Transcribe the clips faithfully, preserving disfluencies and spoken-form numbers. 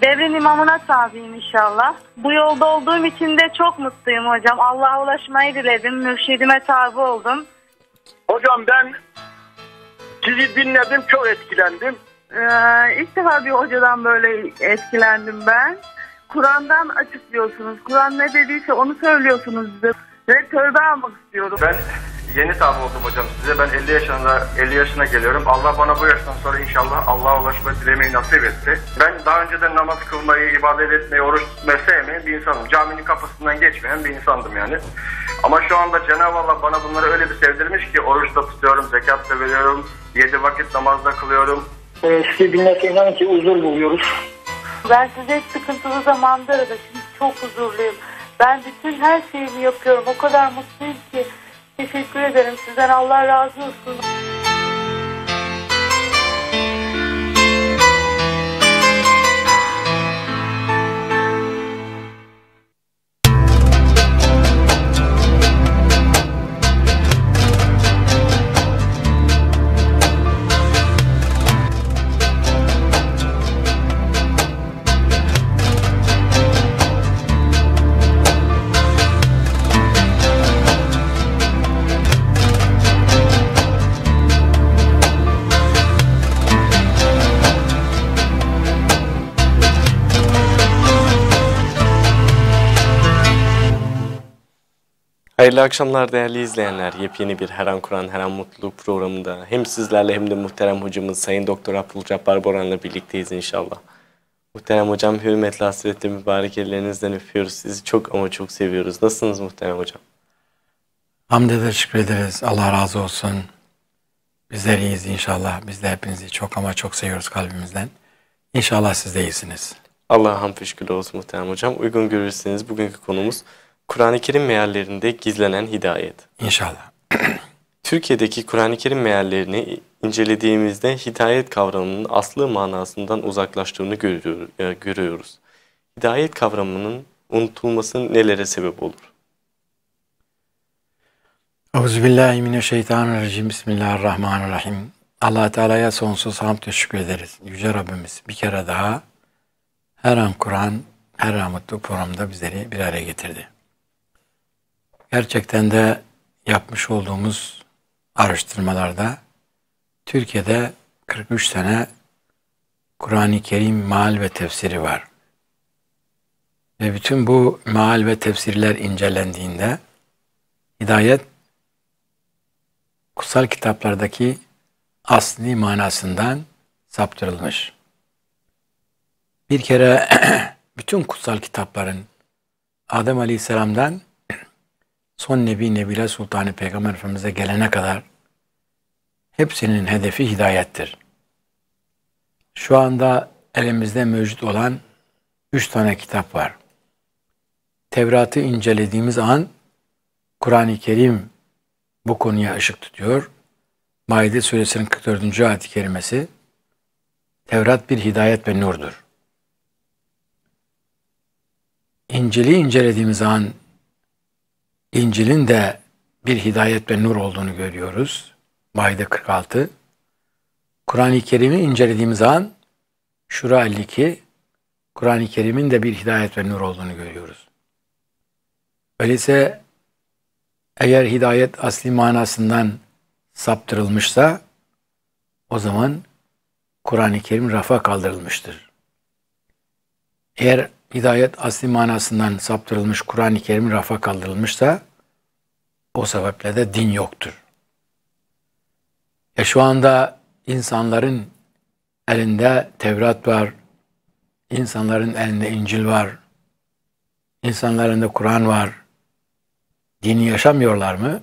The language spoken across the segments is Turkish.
Devrin imamına tabiyim inşallah. Bu yolda olduğum için de çok mutluyum hocam. Allah'a ulaşmayı diledim. Mürşidime tabi oldum. Hocam ben sizi dinledim, çok etkilendim. Ee, ilk defa bir hocadan böyle etkilendim ben. Kur'an'dan açıklıyorsunuz. Kur'an ne dediyse onu söylüyorsunuz bize. Ve tövbe almak istiyorum. Ben yeni tabi oldum hocam size. Ben elli yaşında elli yaşına geliyorum. Allah bana bu yaştan sonra inşallah Allah'a ulaşmayı dilemeyi nasip etti. Ben daha önceden namaz kılmayı, ibadet etmeyi, oruç tutmayı sevmeyen bir insanım. Caminin kapısından geçmeyen bir insandım yani. Ama şu anda Cenab-ı Allah bana bunları öyle bir sevdirmiş ki oruç da tutuyorum, zekat da veriyorum, yedi vakit namazda kılıyorum. Ee, sizi dinlerken inanın ki huzur buluyoruz. Ben size sıkıntılı zamanda aradım. Şimdi çok huzurluyum. Ben bütün her şeyimi yapıyorum. O kadar mutluyum ki. Teşekkür ederim. Sizden Allah razı olsun. Hayırlı akşamlar değerli izleyenler. Yepyeni bir Her An Kur'an Her An Mutluluk programında hem sizlerle hem de muhterem hocamız Sayın Doktor Abdülcabbar Boran'la birlikteyiz inşallah. Muhterem hocam, hürmetli hasretle mübarek ellerinizden öpüyoruz. Sizi çok ama çok seviyoruz. Nasılsınız muhterem hocam? Hamd eder, şükrederiz. Allah razı olsun. Bizler iyiyiz inşallah. Biz de hepinizi çok ama çok seviyoruz kalbimizden. İnşallah siz de iyisiniz. Allah'a hamd şükür olsun muhterem hocam. Uygun görürseniz bugünkü konumuz Kur'an-ı Kerim meallerinde gizlenen hidayet. İnşallah. Türkiye'deki Kur'an-ı Kerim meallerini incelediğimizde hidayet kavramının aslı manasından uzaklaştığını görüyoruz. Hidayet kavramının unutulması nelere sebep olur? Euzubillahimineşşeytanirracim. Bismillahirrahmanirrahim. Allah Teala'ya sonsuz hamd ve şükür ederiz. Yüce Rabbimiz bir kere daha Her An Kur'an, Her An Mutluluk programında bizleri bir araya getirdi. Gerçekten de yapmış olduğumuz araştırmalarda Türkiye'de kırk üç tane Kur'an-ı Kerim meal ve tefsiri var. Ve bütün bu meal ve tefsirler incelendiğinde hidayet kutsal kitaplardaki asli manasından saptırılmış. Bir kere bütün kutsal kitapların Adem Aleyhisselam'dan son Nebi Nebile Sultanı Peygamber Efendimiz'e gelene kadar hepsinin hedefi hidayettir. Şu anda elimizde mevcut olan üç tane kitap var. Tevrat'ı incelediğimiz an Kur'an-ı Kerim bu konuya ışık tutuyor. Maide suresinin kırk dördüncü ayet-i kerimesi Tevrat bir hidayet ve nurdur. İncil'i incelediğimiz an İncil'in de bir hidayet ve nur olduğunu görüyoruz. Maide kırk altı. Kur'an-ı Kerim'i incelediğimiz an Şura elli iki, Kur'an-ı Kerim'in de bir hidayet ve nur olduğunu görüyoruz. Öyleyse eğer hidayet asli manasından saptırılmışsa o zaman Kur'an-ı Kerim rafa kaldırılmıştır. Eğer hidayet asli manasından saptırılmış, Kur'an-ı Kerim rafa kaldırılmışsa o sebeple de din yoktur. E şu anda insanların elinde Tevrat var, insanların elinde İncil var, insanların elinde Kur'an var. Dini yaşamıyorlar mı?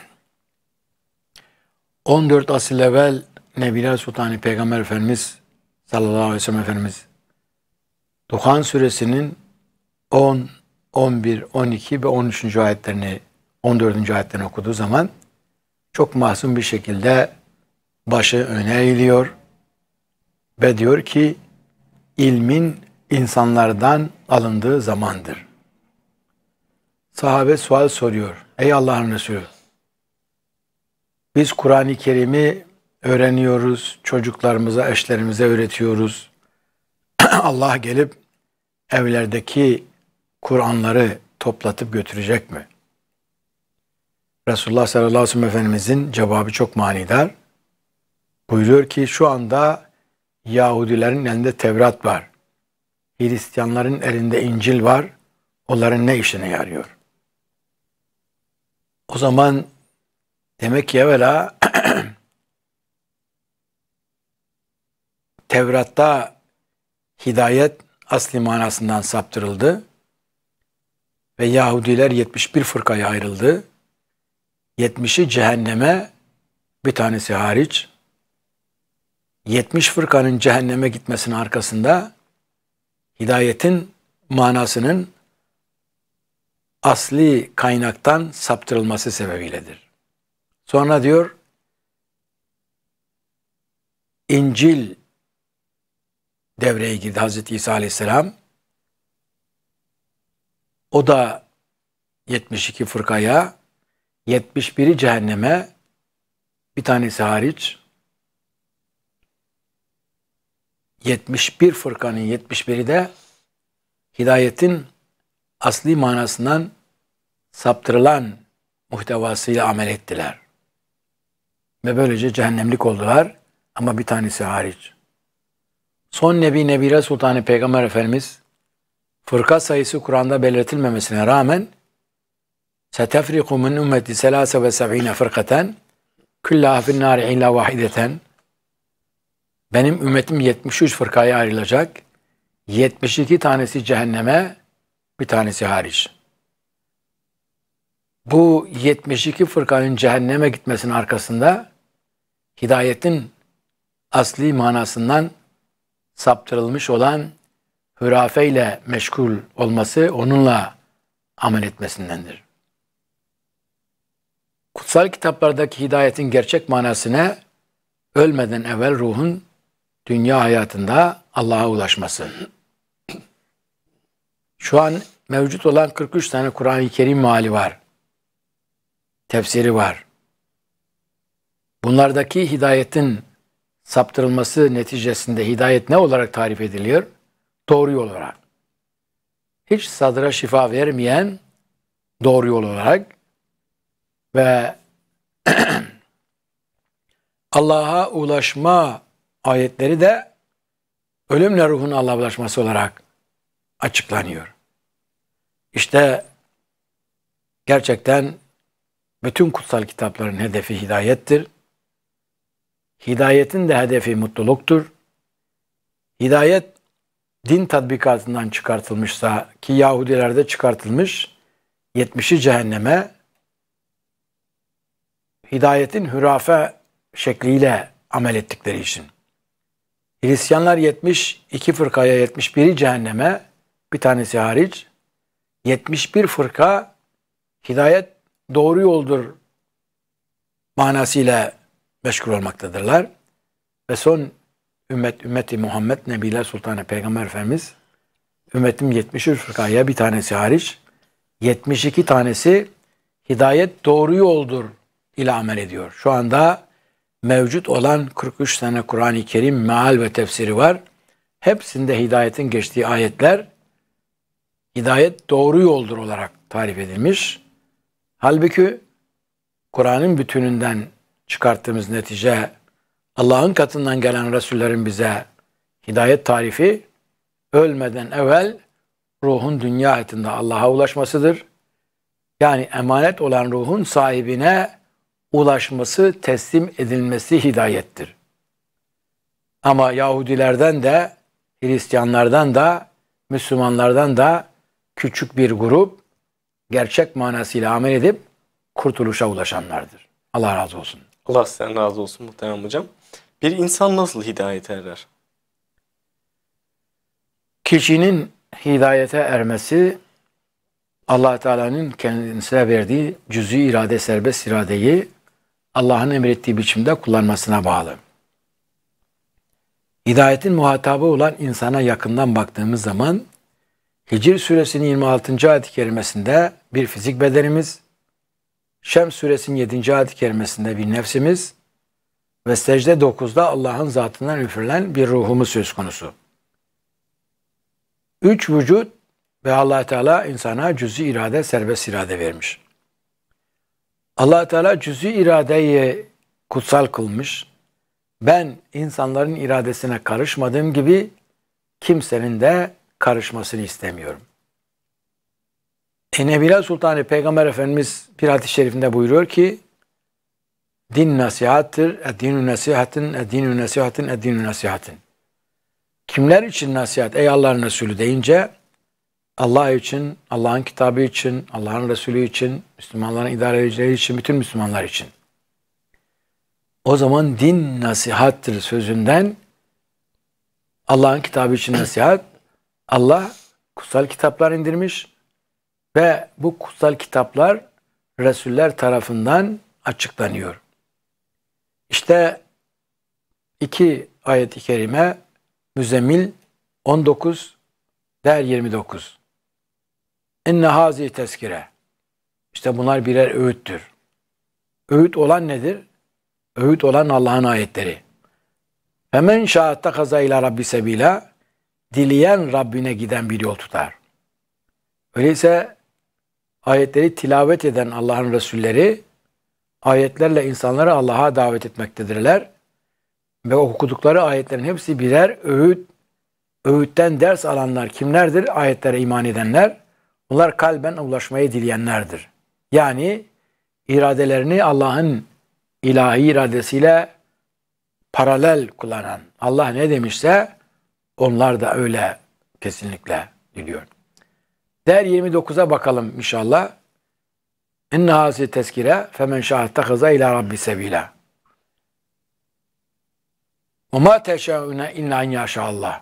on dört asıl evvel Nebiler Sultanı Peygamber Efendimiz sallallahu aleyhi ve sellem Efendimiz Duhan suresinin on, on bir, on iki ve on üçüncü ayetlerini, on dördüncü ayetlerini okuduğu zaman çok masum bir şekilde başı öne eğiliyor ve diyor ki ilmin insanlardan alındığı zamandır. Sahabe sual soruyor. Ey Allah'ın Resulü, biz Kur'an-ı Kerim'i öğreniyoruz, çocuklarımıza, eşlerimize öğretiyoruz. Allah gelip evlerdeki Kur'anları toplatıp götürecek mi? Resulullah sallallahu aleyhi ve sellem Efendimizin cevabı çok manidar. Buyuruyor ki şu anda Yahudilerin elinde Tevrat var. Hristiyanların elinde İncil var. Onların ne işine yarıyor? O zaman demek ki evvela Tevrat'ta hidayet asli manasından saptırıldı ve Yahudiler yetmiş bir fırkaya ayrıldı. yetmişi cehenneme, bir tanesi hariç. yetmiş fırkanın cehenneme gitmesinin arkasında hidayetin manasının asli kaynaktan saptırılması sebebiyledir. Sonra diyor, İncil devreye girdi Hazreti İsa Aleyhisselam. O da yetmiş iki fırkaya, yetmiş biri cehenneme, bir tanesi hariç. yetmiş bir fırkanın yetmiş biri de hidayetin asli manasından saptırılan muhtevasıyla amel ettiler. Ve böylece cehennemlik oldular ama bir tanesi hariç. Son Nebi Nebire Sultanı Peygamber Efendimiz fırka sayısı Kur'an'da belirtilmemesine rağmen سَتَفْرِقُ مِنْ اُمَّتِ سَلَاسَ وَسَبْعِينَ فِرْقَةً كُلَّهَا فِي النَّارِ اِلَّا وَاحِدَةً Benim ümmetim yetmiş üç fırkaya ayrılacak. yetmiş iki tanesi cehenneme, bir tanesi hariç. Bu yetmiş iki fırkanın cehenneme gitmesinin arkasında hidayetin asli manasından saptırılmış olan hürafe ile meşgul olması, onunla amel etmesindendir. Kutsal kitaplardaki hidayetin gerçek manasına ölmeden evvel ruhun dünya hayatında Allah'a ulaşması. Şu an mevcut olan kırk üç tane Kur'an-ı Kerim meali var. Tefsiri var. Bunlardaki hidayetin saptırılması neticesinde hidayet ne olarak tarif ediliyor? Doğru yol olarak. Hiç sadıra şifa vermeyen doğru yol olarak ve Allah'a ulaşma ayetleri de ölümle ruhun Allah'a ulaşması olarak açıklanıyor. İşte gerçekten bütün kutsal kitapların hedefi hidayettir. Hidayetin de hedefi mutluluktur. Hidayet din tatbikatından çıkartılmışsa ki Yahudilerde çıkartılmış yetmişi cehenneme, hidayetin hürafe şekliyle amel ettikleri için. Hristiyanlar yetmiş iki fırkaya, yetmiş biri cehenneme, bir tanesi hariç, yetmiş bir fırka hidayet doğru yoldur manasıyla meşgul olmaktadırlar. Ve son ümmet, ümmeti Muhammed Nebiler Sultanı Peygamber Efendimiz, ümmetim yetmiş üç fırkaya, bir tanesi hariç, yetmiş iki tanesi hidayet doğru yoldur ile amel ediyor. Şu anda mevcut olan kırk üç tane Kur'an-ı Kerim meal ve tefsiri var. Hepsinde hidayetin geçtiği ayetler hidayet doğru yoldur olarak tarif edilmiş. Halbuki Kur'an'ın bütününden çıkarttığımız netice Allah'ın katından gelen Resullerin bize hidayet tarifi ölmeden evvel ruhun dünya hayatında Allah'a ulaşmasıdır. Yani emanet olan ruhun sahibine ulaşması, teslim edilmesi hidayettir. Ama Yahudilerden de, Hristiyanlardan da, Müslümanlardan da küçük bir grup gerçek manasıyla amel edip kurtuluşa ulaşanlardır. Allah razı olsun. Allah sizden razı olsun muhterem hocam. Bir insan nasıl hidayete erer? Kişinin hidayete ermesi Allah Teala'nın kendisine verdiği cüz'i irade, serbest iradeyi Allah'ın emrettiği biçimde kullanmasına bağlı. Hidayetin muhatabı olan insana yakından baktığımız zaman Hicr suresinin yirmi altıncı ayet-i kerimesinde bir fizik bedenimiz, Şems suresinin yedinci ayet-i kerimesinde bir nefsimiz ve secde dokuzda Allah'ın zatından üfürülen bir ruhumuz söz konusu. Üç vücut ve Allah Teala insana cüz'i irade, serbest irade vermiş. Allah Teala cüz'i iradeyi kutsal kılmış. Ben insanların iradesine karışmadığım gibi kimsenin de karışmasını istemiyorum. E Nebiler Sultanı Peygamber Efendimiz bir hadis-i şerifinde buyuruyor ki din nasihattır, ed-dinu nasihatın, ed-dinu nasihatın, ed-dinu nasihatın. Kimler için nasihat? Ey Allah'ın Resulü deyince Allah için, Allah'ın kitabı için, Allah'ın Resulü için, Müslümanların idare edicileri için, bütün Müslümanlar için. O zaman din nasihattır sözünden Allah'ın kitabı için nasihat, Allah kutsal kitaplar indirmiş ve bu kutsal kitaplar Resuller tarafından açıklanıyor. İşte iki ayet-i kerime Müzzemmil on dokuz der yirmi dokuz. İnne hazi tezkire. İşte bunlar birer öğüttür. Öğüt olan nedir? Öğüt olan Allah'ın ayetleri. Femen şa'atte kaza ila rabbi sebila. Dileyen Rabbine giden bir yol tutar. Öyleyse ayetleri tilavet eden Allah'ın Resulleri ayetlerle insanları Allah'a davet etmektedirler. Ve okudukları ayetlerin hepsi birer öğüt. Öğütten ders alanlar kimlerdir? Ayetlere iman edenler. Bunlar kalben ulaşmayı dileyenlerdir. Yani iradelerini Allah'ın ilahi iradesiyle paralel kullanan, Allah ne demişse onlar da öyle kesinlikle diliyor. Değer yirmi dokuza bakalım inşallah. İnne hâzi tezkire femen şâ'attehaza ila rabbi sebîlâ. Ve mâ teşâ'une illâ en yâşâ'allâh.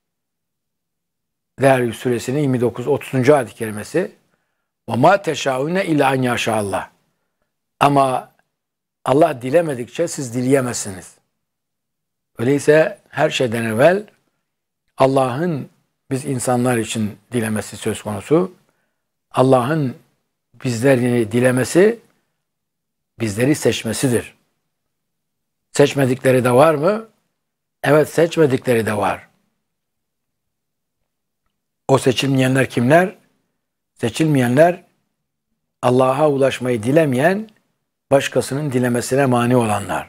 Değer suresinin yirmi dokuz otuzuncu ayet-i kerimesi. Ve mâ teşâ'une illâ en yâşâ'allâh. Ama Allah dilemedikçe siz dileyemezsiniz. Öyleyse her şeyden evvel Allah'ın biz insanlar için dilemesi söz konusu. Allah'ın bizleri dilemesi bizleri seçmesidir. Seçmedikleri de var mı? Evet, seçmedikleri de var. O seçilmeyenler kimler? Seçilmeyenler Allah'a ulaşmayı dilemeyen, başkasının dilemesine mani olanlar.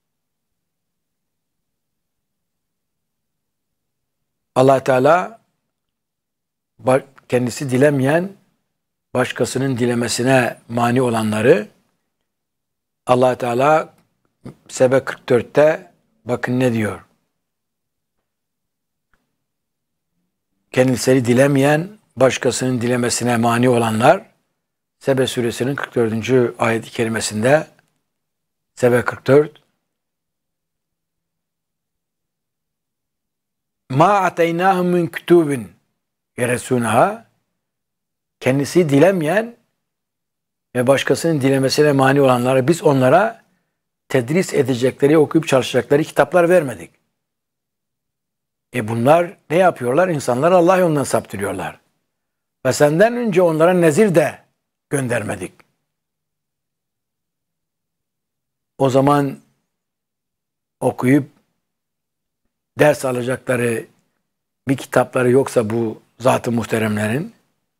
Allah Teala kendisi dilemeyen, başkasının dilemesine mani olanları Allah Teala Sebe kırk dörtte bakın ne diyor? Kendisini dilemeyen, başkasının dilemesine mani olanlar Sebe suresinin kırk dördüncü ayet-i kerimesinde Sebe kırk dört Ma ataynahum min kutubin yeresunaha, kendisi dilemeyen ve başkasının dilemesine mani olanlara biz onlara tedris edecekleri, okuyup çalışacakları kitaplar vermedik. E bunlar ne yapıyorlar? İnsanlar Allah yolundan saptırıyorlar. Ve senden önce onlara nezir de göndermedik. O zaman okuyup ders alacakları bir kitapları yoksa bu zat-ı muhteremlerin,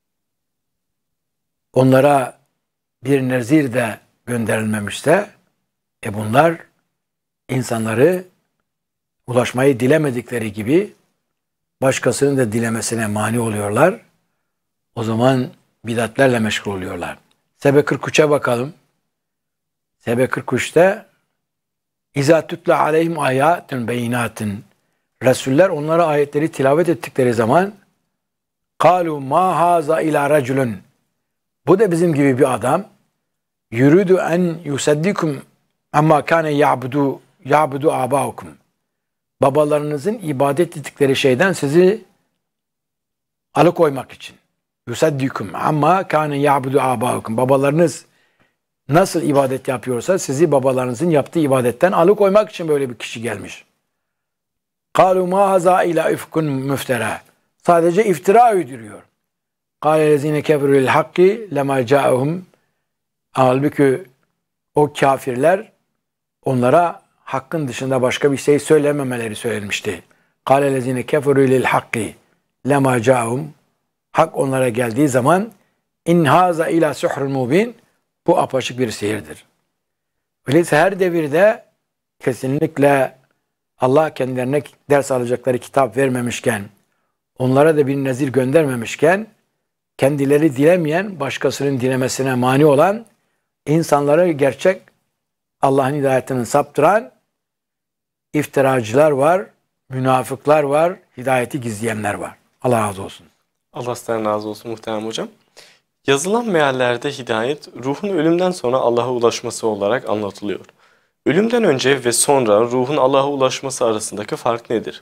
onlara bir nezir de gönderilmemişse, e bunlar insanları ulaşmayı dilemedikleri gibi başkasının da dilemesine mani oluyorlar. O zaman bidatlerle meşgul oluyorlar. Sebe kırk üçe bakalım. Sebe kırk üçte İzâ tutla aleyhim âyâtun beyinâtin. Resuller onlara ayetleri tilavet ettikleri zaman kâlû mâ hâzâ ilâ raculun. Bu da bizim gibi bir adam. Yürüdü en yuseddikum amma kâne ya'budu ya'budu âbâukum. Babalarınızın ibadet ettikleri şeyden sizi alıkoymak için. Yuseddikum amma kâne ya'budu âbâukum. Babalarınız nasıl ibadet yapıyorsa sizi babalarınızın yaptığı ibadetten alıkoymak için böyle bir kişi gelmiş. قَالُوا مَا هَذَا اِلَى اِفْكٌ مُفْتَرَى. Sadece iftira uydurıyor. قَالَ الَّذ۪ينَ كَفَرُوا لِلْحَقِّ لَمَا جَاءَهُمْ. Halbuki o kafirler onlara hakkın dışında başka bir şey söylememeleri söylenmişti. قَالَ الَّذ۪ينَ كَفَرُوا لِلْحَقِّ lema ca'um. Hak onlara geldiği zaman in haza ila suhrun mubin. Bu apaçık bir sihirdir. Öyleyse her devirde kesinlikle Allah kendilerine ders alacakları kitap vermemişken, onlara da bir nezir göndermemişken, kendileri dilemeyen, başkasının dilemesine mani olan, insanları gerçek Allah'ın hidayetini saptıran iftiracılar var, münafıklar var, hidayeti gizleyenler var. Allah razı olsun. Allah sizden razı olsun muhterem hocam. Yazılan meallerde hidayet, ruhun ölümden sonra Allah'a ulaşması olarak anlatılıyor. Ölümden önce ve sonra ruhun Allah'a ulaşması arasındaki fark nedir?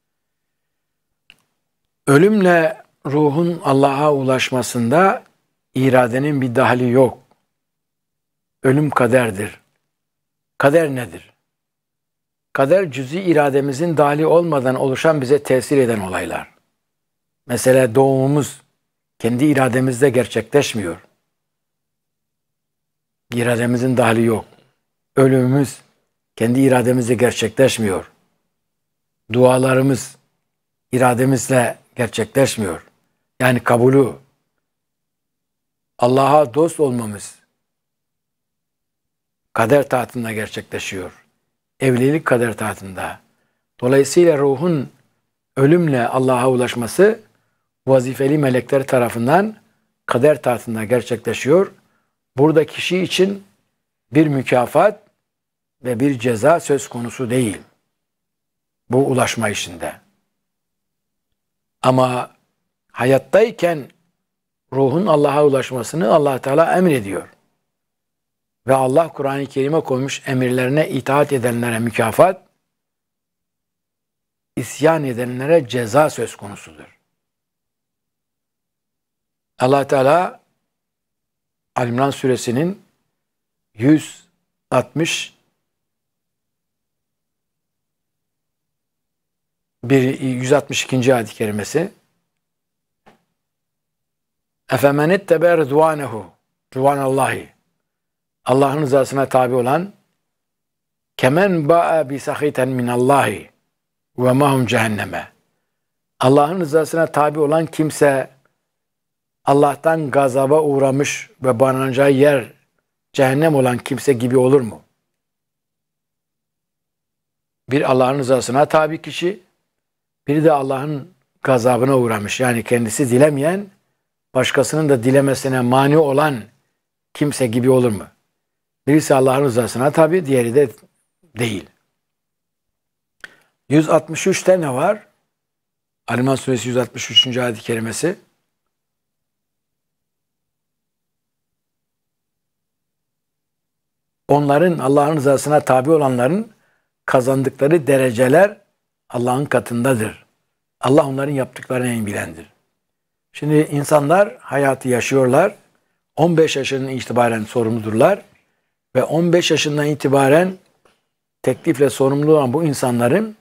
Ölümle ruhun Allah'a ulaşmasında iradenin bir dahli yok. Ölüm kaderdir. Kader nedir? Kader cüz'i irademizin dahli olmadan oluşan, bize tesir eden olaylar. Mesela doğumumuz kendi irademizde gerçekleşmiyor. İrademizin dahli yok. Ölümümüz kendi irademizde gerçekleşmiyor. Dualarımız irademizle gerçekleşmiyor. Yani kabulü, Allah'a dost olmamız kader tahtında gerçekleşiyor. Evlilik kader tahtında. Dolayısıyla ruhun ölümle Allah'a ulaşması vazifeli melekler tarafından kader tahtında gerçekleşiyor. Burada kişi için bir mükafat ve bir ceza söz konusu değil. Bu ulaşma işinde. Ama hayattayken ruhun Allah'a ulaşmasını Allah Teala emrediyor. Ve Allah Kur'an-ı Kerim'e koymuş emirlerine itaat edenlere mükafat, isyan edenlere ceza söz konusudur. Allah Teala Ali İmran suresinin yüz altmış bir yüz altmış ikinci ayet-i kerimesi Efemen ittebe rıdvanehu rıdvanallahi, Allah'ın rızasına tabi olan, kemen ba'a bi sahiten minallahi ve mahum cehenneme, Allah'ın rızasına tabi olan kimse Allah'tan gazaba uğramış ve barınacağı yer cehennem olan kimse gibi olur mu? Bir Allah'ın rızasına tabi kişi, biri de Allah'ın gazabına uğramış. Yani kendisi dilemeyen, başkasının da dilemesine mani olan kimse gibi olur mu? Birisi Allah'ın rızasına tabi, diğeri de değil. yüz altmış üçte ne var? Ali İmran suresi yüz altmış üçüncü ayet-i kerimesi. Onların, Allah'ın rızasına tabi olanların kazandıkları dereceler Allah'ın katındadır. Allah onların yaptıklarını en bilendir. Şimdi insanlar hayatı yaşıyorlar. on beş yaşından itibaren sorumludurlar. Ve on beş yaşından itibaren teklifle sorumlu olan bu insanların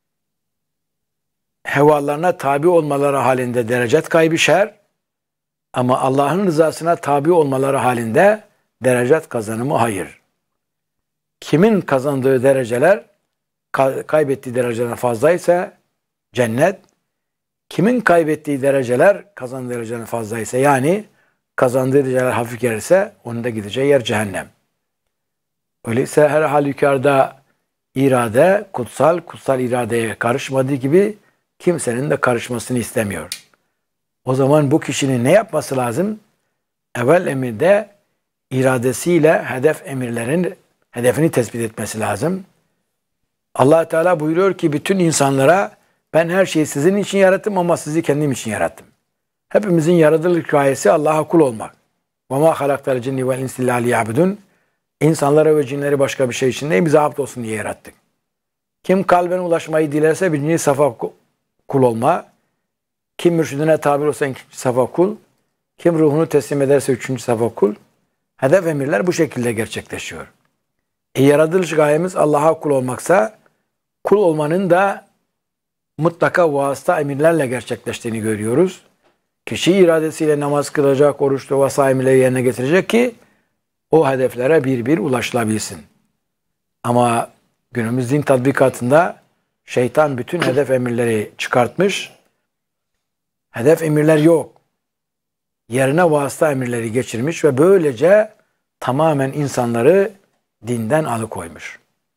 hevalarına tabi olmaları halinde derecet kaybı şer, ama Allah'ın rızasına tabi olmaları halinde derecet kazanımı hayır. Kimin kazandığı dereceler kaybettiği derecelerden fazlaysa cennet, kimin kaybettiği dereceler kazandığı derecelerden fazlaysa, yani kazandığı dereceler hafif gelirse onun da gideceği yer cehennem. Öyleyse her halükarda irade kutsal, kutsal iradeye karışmadığı gibi kimsenin de karışmasını istemiyor. O zaman bu kişinin ne yapması lazım? Evvel emirde iradesiyle hedef emirlerin hedefini tespit etmesi lazım. Allah Teala buyuruyor ki bütün insanlara ben her şeyi sizin için yarattım ama sizi kendim için yarattım. Hepimizin yaratılış gayesi Allah'a kul olmak. وَمَا خَلَقْتَ الْجِنِّ وَالْاِنْسِ اللّٰهِ لِيَعْبُدُونَ İnsanlara ve cinleri başka bir şey için değil, bize abd olsun diye yarattık. Kim kalben ulaşmayı dilerse birinci safa kul olma, kim mürşidine tabi olsa ikinci safa kul, kim ruhunu teslim ederse üçüncü safa kul. Hedef emirler bu şekilde gerçekleşiyor. E, yaratılış gayemiz Allah'a kul olmaksa, kul olmanın da mutlaka vasıta emirlerle gerçekleştiğini görüyoruz. Kişi iradesiyle namaz kılacak, oruçlu vasıta emirleri yerine getirecek ki o hedeflere bir bir ulaşılabilsin. Ama günümüz din tatbikatında şeytan bütün hedef emirleri çıkartmış. Hedef emirler yok. Yerine vasıta emirleri geçirmiş ve böylece tamamen insanları dinden alıkoymuş.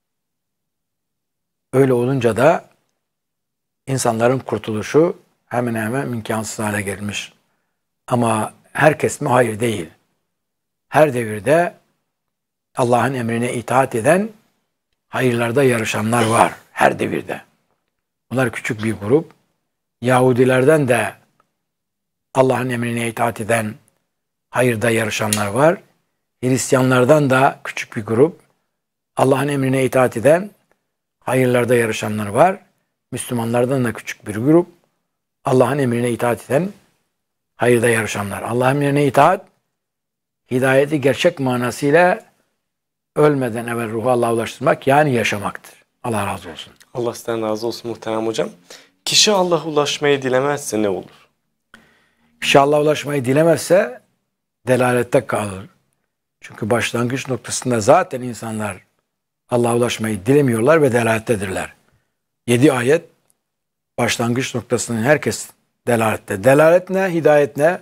Öyle olunca da insanların kurtuluşu hemen hemen imkansız hale gelmiş. Ama herkes mi? Hayır, değil. Her devirde Allah'ın emrine itaat eden, hayırlarda yarışanlar var. Her devirde. Bunlar küçük bir grup. Yahudilerden de Allah'ın emrine itaat eden, hayırda yarışanlar var. Hristiyanlardan da küçük bir grup. Allah'ın emrine itaat eden, hayırlarda yarışanlar var. Müslümanlardan da küçük bir grup. Allah'ın emrine itaat eden, hayırda yarışanlar. Allah'ın emrine itaat, hidayeti gerçek manasıyla ölmeden evvel ruhu Allah'a ulaştırmak, yani yaşamaktır. Allah razı olsun. Allah sizden razı olsun muhterem hocam. Kişi Allah'a ulaşmayı dilemezse ne olur? Kişi Allah'a ulaşmayı dilemezse delalette kalır. Çünkü başlangıç noktasında zaten insanlar Allah'a ulaşmayı dilemiyorlar ve delalettedirler. Yedi ayet başlangıç noktasının herkes delalette. Delalet ne? Hidayet ne?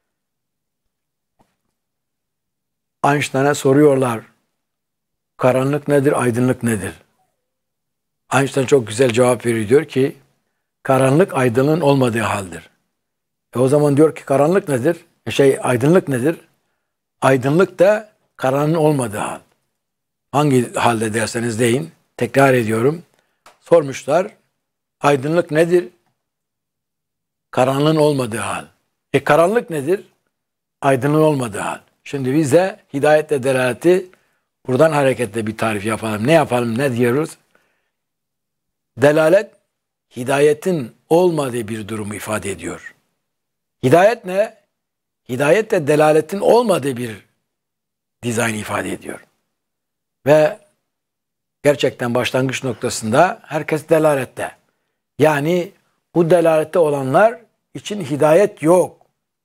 Einstein'a soruyorlar. Karanlık nedir? Aydınlık nedir? Einstein çok güzel cevap veriyor. Diyor ki karanlık aydınlığın olmadığı haldir. E o zaman diyor ki karanlık nedir? E şey aydınlık nedir? Aydınlık da karanlığın olmadığı hal. Hangi halde derseniz deyin. Tekrar ediyorum. Sormuşlar. Aydınlık nedir? Karanlığın olmadığı hal. E karanlık nedir? Aydınlığın olmadığı hal. Şimdi biz de hidayetle delaleti buradan hareketle bir tarif yapalım. Ne yapalım? Ne diyoruz? Delalet hidayetin olmadığı bir durumu ifade ediyor. Hidayet ne? Hidayet de delaletin olmadığı bir dizayn ifade ediyor. Ve gerçekten başlangıç noktasında herkes delalette. Yani bu delalette olanlar için hidayet yok.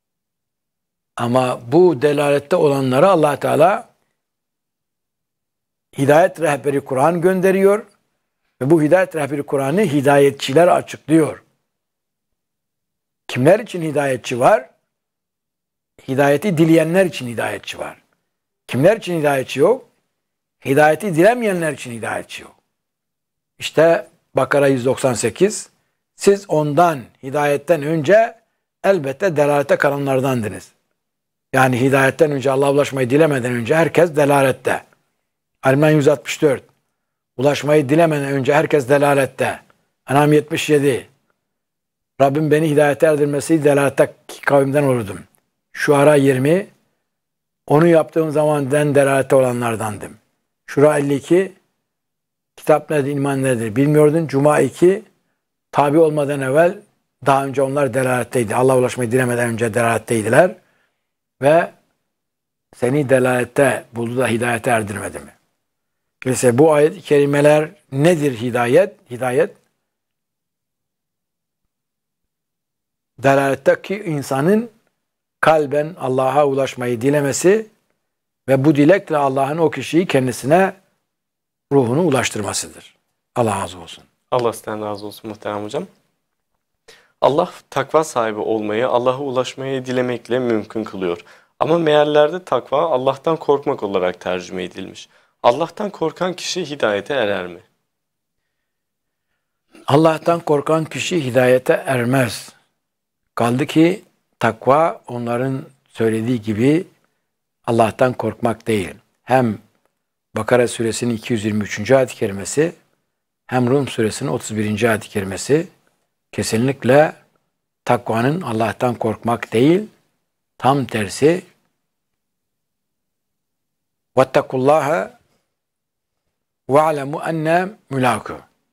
Ama bu delalette olanlara Allah Teala hidayet rehberi Kur'an gönderiyor ve bu hidayet rehberi Kur'an'ı hidayetçiler açıklıyor. Kimler için hidayetçi var? Hidayeti dileyenler için hidayetçi var. Kimler için hidayetçi yok? Hidayeti dilemeyenler için hidayetçi yok. İşte Bakara yüz doksan sekiz. Siz ondan, hidayetten önce elbette delalete kalanlardandınız. Yani hidayetten önce, Allah'a ulaşmayı dilemeden önce herkes delalette. Alman yüz altmış dört. Ulaşmayı dilemeden önce herkes delalette. Enam yetmiş yedi. Rabbim beni hidayete erdirmesi delalette kavimden olurdum. Şuara yirmi. Onu yaptığım zaman den delalette olanlardandım. Şura elli iki. Kitap nedir, iman nedir bilmiyordun. Cuma iki. Tabi olmadan evvel daha önce onlar delaletteydi. Allah'a ulaşmayı dilemeden önce delaletteydiler. Ve seni delalette buldu da hidayete erdirmedi mi? Mesela bu ayet-i kerimeler nedir hidayet? Hidayet delaletteki insanın kalben Allah'a ulaşmayı dilemesi ve bu dilekle Allah'ın o kişiyi kendisine ruhunu ulaştırmasıdır. Allah razı olsun. Allah sizden razı olsun muhterem hocam. Allah takva sahibi olmayı, Allah'a ulaşmayı dilemekle mümkün kılıyor. Ama meallerde takva Allah'tan korkmak olarak tercüme edilmiş. Allah'tan korkan kişi hidayete erer mi? Allah'tan korkan kişi hidayete ermez. Kaldı ki takva onların söylediği gibi Allah'tan korkmak değil. Hem Bakara suresinin iki yüz yirmi üçüncü ayet-i kerimesi hem Rum suresinin otuz birinci ayet-i kerimesi kesinlikle takvanın Allah'tan korkmak değil, tam tersi وَاتَّقُوا وَعْلَمُوا اَنَّ مُلَاكُ.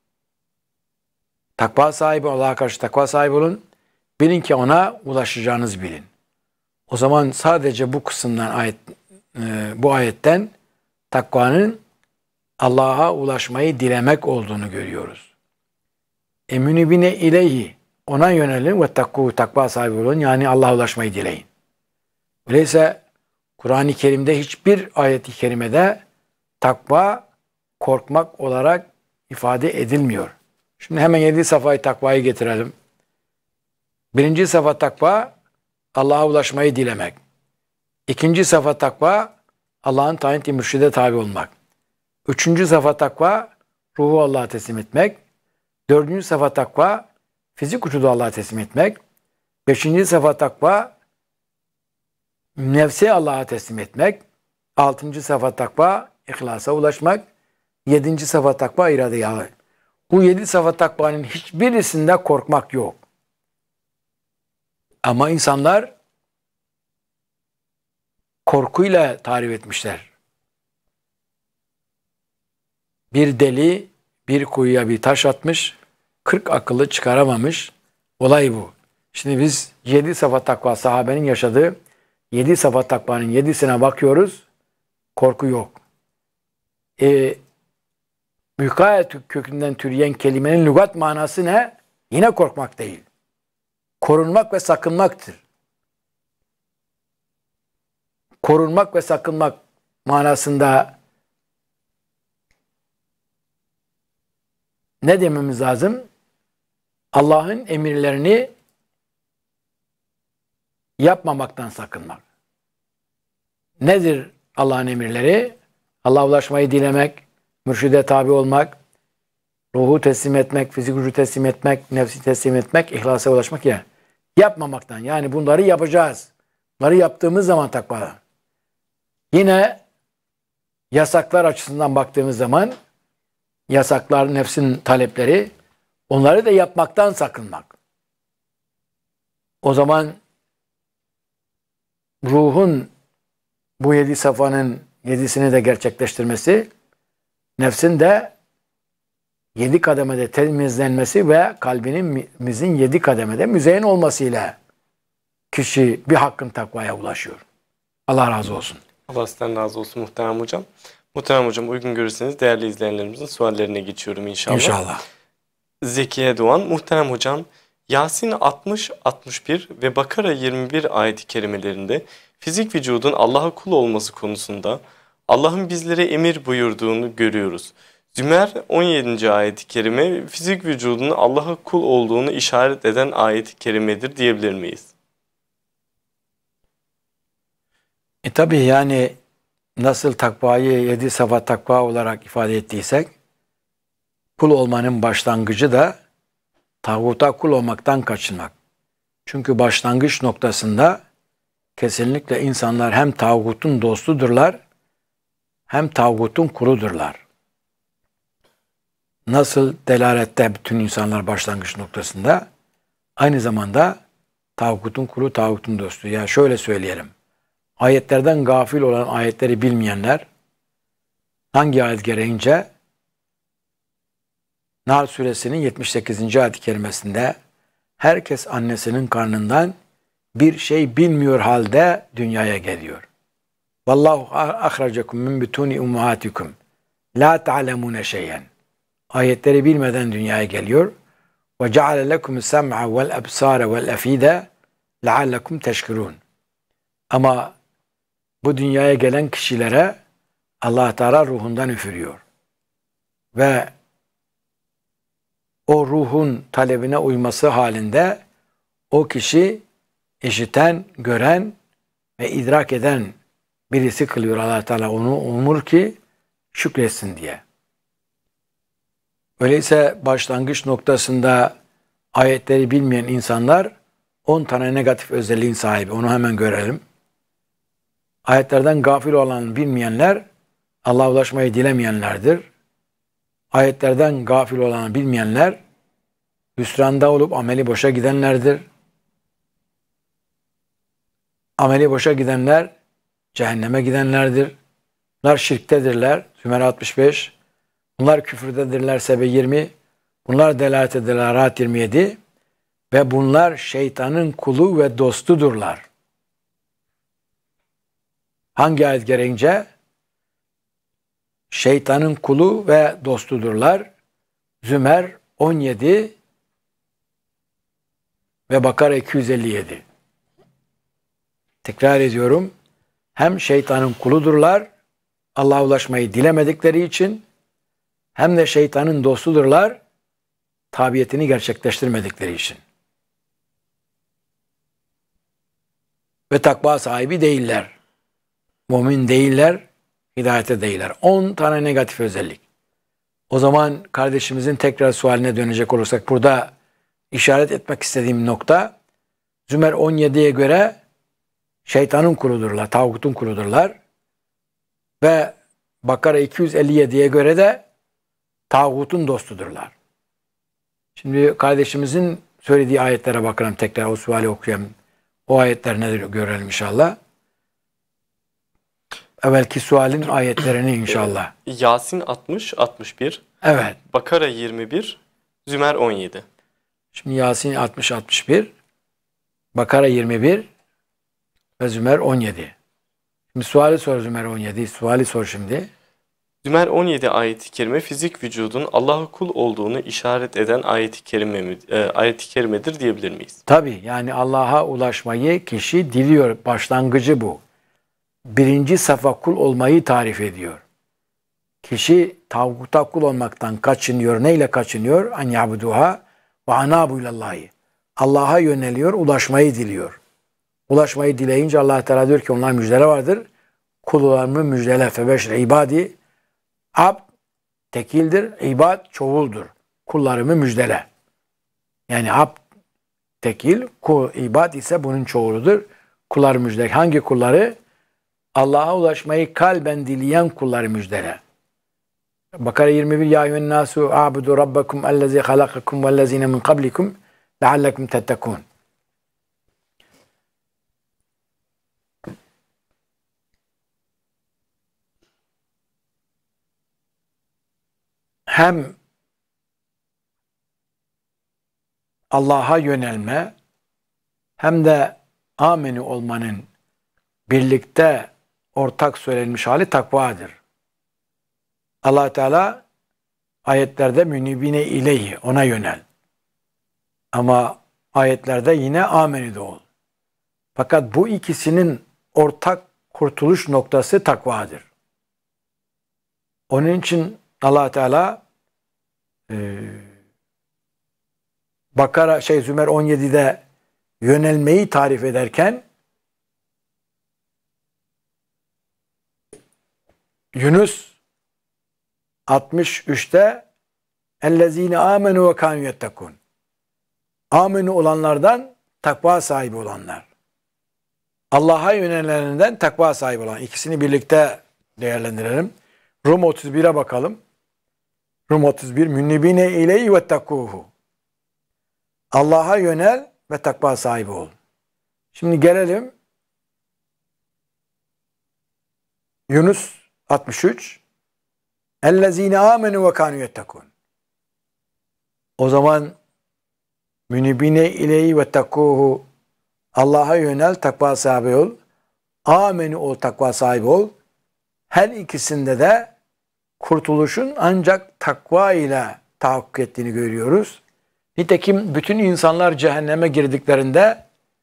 Takva sahibi, Allah'a karşı takva sahibi olun. Bilin ki ona ulaşacağınızı bilin. O zaman sadece bu kısımdan ayet, e, bu ayetten takvanın Allah'a ulaşmayı dilemek olduğunu görüyoruz. Emunibine ileyhi, ona yönelin ve takku, takva sahibi olun. Yani Allah'a ulaşmayı dileyin. Öyleyse Kur'an-ı Kerim'de hiçbir ayet-i kerimede takva korkmak olarak ifade edilmiyor. Şimdi hemen yedi safhayı takvayı getirelim. Birinci safa takva, Allah'a ulaşmayı dilemek. İkinci safa takva, Allah'ın tayin ettiği mürşide tabi olmak. Üçüncü safa takva, ruhu Allah'a teslim etmek. Dördüncü safa takva, fizik vücudu Allah'a teslim etmek. Beşinci safa takva, nefsi Allah'a teslim etmek. Altıncı safa takva, ihlasa ulaşmak. Yedinci safa takva, irade-i Allah. Bu yedi safa takvanın hiçbirisinde korkmak yok. Ama insanlar korkuyla tarif etmişler. Bir deli bir kuyuya bir taş atmış, kırk akıllı çıkaramamış. Olay bu. Şimdi biz yedi safa takva, sahabenin yaşadığı yedi safa takvanın yedisine bakıyoruz. Korku yok. E, Mükayet kökünden türeyen kelimenin lügat manası ne? Yine korkmak değil. Korunmak ve sakınmaktır. Korunmak ve sakınmak manasında ne dememiz lazım? Allah'ın emirlerini yapmamaktan sakınmak. Nedir Allah'ın emirleri? Allah'a ulaşmayı dilemek, mürşide tabi olmak, ruhu teslim etmek, fizik gücü teslim etmek, nefsi teslim etmek, ihlasa ulaşmak ya. Yapmamaktan. Yani bunları yapacağız. Bunları yaptığımız zaman takva. Yine yasaklar açısından baktığımız zaman yasaklar, nefsin talepleri, onları da yapmaktan sakınmak. O zaman ruhun bu yedi safanın yedisini de gerçekleştirmesi, nefsin de yedi kademede temizlenmesi ve kalbimizin yedi kademede müzeyyen olmasıyla kişi bir hakkın takvaya ulaşıyor. Allah razı olsun. Allah sizden razı olsun muhterem hocam. Muhterem hocam, uygun görürseniz değerli izleyenlerimizin suallerine geçiyorum inşallah. İnşallah. Zekiye Doğan, muhterem hocam, Yasin altmış altmış bir ve Bakara yirmi bir ayet-i kerimelerinde fizik vücudun Allah'a kul olması konusunda Allah'ın bizlere emir buyurduğunu görüyoruz. Zümer on yedinci ayet-i kerime fizik vücudun Allah'a kul olduğunu işaret eden ayet-i kerimedir diyebilir miyiz? E tabi yani nasıl takvayı yedi safa takva olarak ifade ettiysek, kul olmanın başlangıcı da tağuta kul olmaktan kaçınmak. Çünkü başlangıç noktasında kesinlikle insanlar hem tağutun dostudurlar, hem tağutun kuludurlar. Nasıl delalette bütün insanlar başlangıç noktasında, aynı zamanda tağutun kulu, tağutun dostu. Ya şöyle söyleyelim. Ayetlerden gafil olan, ayetleri bilmeyenler hangi ayet gereğince Nahl suresinin yetmiş sekizinci ayet-i kerimesinde herkes annesinin karnından bir şey bilmiyor halde dünyaya geliyor. Vallahu ahracakum min butuni ummahatikum la ta'lemune şey'en. Ayetleri bilmeden dünyaya geliyor. Ve ceale lekum sem'a vel absara vel afide leallekum teşkurun. Ama bu dünyaya gelen kişilere Allah Teala ruhundan üfürüyor. Ve o ruhun talebine uyması halinde o kişi işiten, gören ve idrak eden birisi kılıyor Allah Teala, onu umur ki şükretsin diye. Öyleyse başlangıç noktasında ayetleri bilmeyen insanlar on tane negatif özelliğin sahibi. Onu hemen görelim. Ayetlerden gafil olan bilmeyenler Allah'a ulaşmayı dilemeyenlerdir. Ayetlerden gafil olan bilmeyenler hüsranda olup ameli boşa gidenlerdir. Ameli boşa gidenler cehenneme gidenlerdir. Bunlar şirktedirler. Zümer altmış beş. Bunlar küfürdedirler. Sebe yirmi. Bunlar delalet ederler. Rahat yirmi yedi. Ve bunlar şeytanın kulu ve dostudurlar. Hangi ayet gereğince? Şeytanın kulu ve dostudurlar. Zümer on yedi ve Bakara iki yüz elli yedi. Tekrar ediyorum. Hem şeytanın kuludurlar, Allah'a ulaşmayı dilemedikleri için, hem de şeytanın dostudurlar, tabiyetini gerçekleştirmedikleri için. ve takva sahibi değiller. Mümin değiller, hidayete değiller. on tane negatif özellik. O zaman kardeşimizin tekrar sualine dönecek olursak burada işaret etmek istediğim nokta Zümer on yediye göre şeytanın kuludurlar, tağutun kuludurlar. Ve Bakara iki yüz elli yediye göre de tağutun dostudurlar. Şimdi kardeşimizin söylediği ayetlere bakalım, tekrar o suali okuyalım. O ayetler nedir görelim inşallah. Evvelki sualin ayetlerini inşallah. Yasin altmış altmış bir, Evet. Bakara yirmi bir, Zümer on yedi. Şimdi Yasin altmış altmış bir, Bakara yirmi bir ve Zümer on yedi. Şimdi suali sor Zümer on yedi. Suali sor şimdi. Zümer on yedi ayeti kerime fizik vücudun Allah'a kul olduğunu işaret eden ayeti kerime mi, e, ayeti kerimedir diyebilir miyiz? Tabii yani Allah'a ulaşmayı kişi diliyor. Başlangıcı bu. Birinci safa kul olmayı tarif ediyor. Kişi tağuta kul olmaktan kaçınıyor. Neyle kaçınıyor? An ya'buduha ve anabu ilallahi. Allah'a yöneliyor, ulaşmayı diliyor. Ulaşmayı dileyince Allah Teala diyor ki onlar müjdele vardır. Kullarımı müjdele febeşir ibadi. Abd tekildir, ibad çoğuldur. Kullarımı müjdele. Yani abd tekil, kul, ibad ise bunun çoğuludur. Kulları müjdele. Hangi kulları? Allah'a ulaşmayı kalben dileyen kulları müjdele. Bakara yirmi bir Ya eyyühen nasu a'budu rabbakum ellezî halakakum vellezîne min kablikum leallekum tettekûn. Hem Allah'a yönelme hem de ameni olmanın birlikte ortak söylenmiş hali takvadır. Allah Teala ayetlerde münibine ileyhi, ona yönel. Ama ayetlerde yine ameni de ol. Fakat bu ikisinin ortak kurtuluş noktası takvadır. Onun için Allah Teala e, Bakara şey Zümer on yedide yönelmeyi tarif ederken Yunus altmış üçte ellezine amenu ve kanu yettekun. Amenu olanlardan takva sahibi olanlar. Allah'a yönelenlerden takva sahibi olan. İkisini birlikte değerlendirelim. Rum otuz bire bakalım. Rum otuz bir münnibine ileyhi ve takkuhu. Allah'a yönel ve takva sahibi ol. Şimdi gelelim Yunus altmış üç. Ellezine amenu ve kanu yettekun. O zaman münibine ileyhi ve takkuhu, Allah'a yönel, takva sahibi ol. Amenu ol, takva sahibi ol. Her ikisinde de kurtuluşun ancak takva ile tahakkuk ettiğini görüyoruz. Nitekim bütün insanlar cehenneme girdiklerinde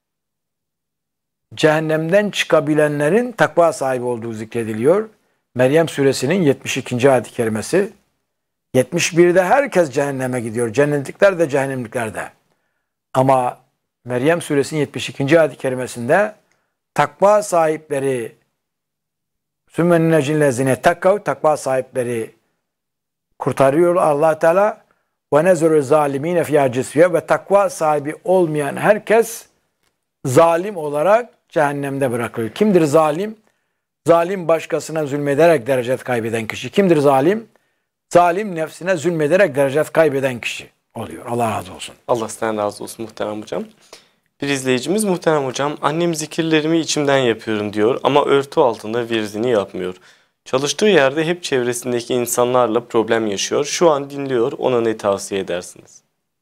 cehennemden çıkabilenlerin takva sahibi olduğu zikrediliyor. Meryem suresinin yetmiş ikinci ayet-i kerimesi. yetmiş birde herkes cehenneme gidiyor. Cennetlikler de cehennemlikler de. Ama Meryem suresinin yetmiş ikinci ayet-i kerimesinde takva sahipleri Sümmen necillezine takkav, takva sahipleri kurtarıyor Allah Teala. Ve nezuru zalimine fiyâ cisviye, ve takva sahibi olmayan herkes zalim olarak cehennemde bırakılıyor. Kimdir zalim? Zalim başkasına zulmederek derecet kaybeden kişi. Kimdir zalim? Zalim nefsine zulmederek derecet kaybeden kişi oluyor. Allah razı olsun. Allah sizden razı olsun muhterem hocam. Bir izleyicimiz muhterem hocam, annem zikirlerimi içimden yapıyorum diyor ama örtü altında virzini yapmıyor. Çalıştığı yerde hep çevresindeki insanlarla problem yaşıyor. Şu an dinliyor, ona ne tavsiye edersiniz?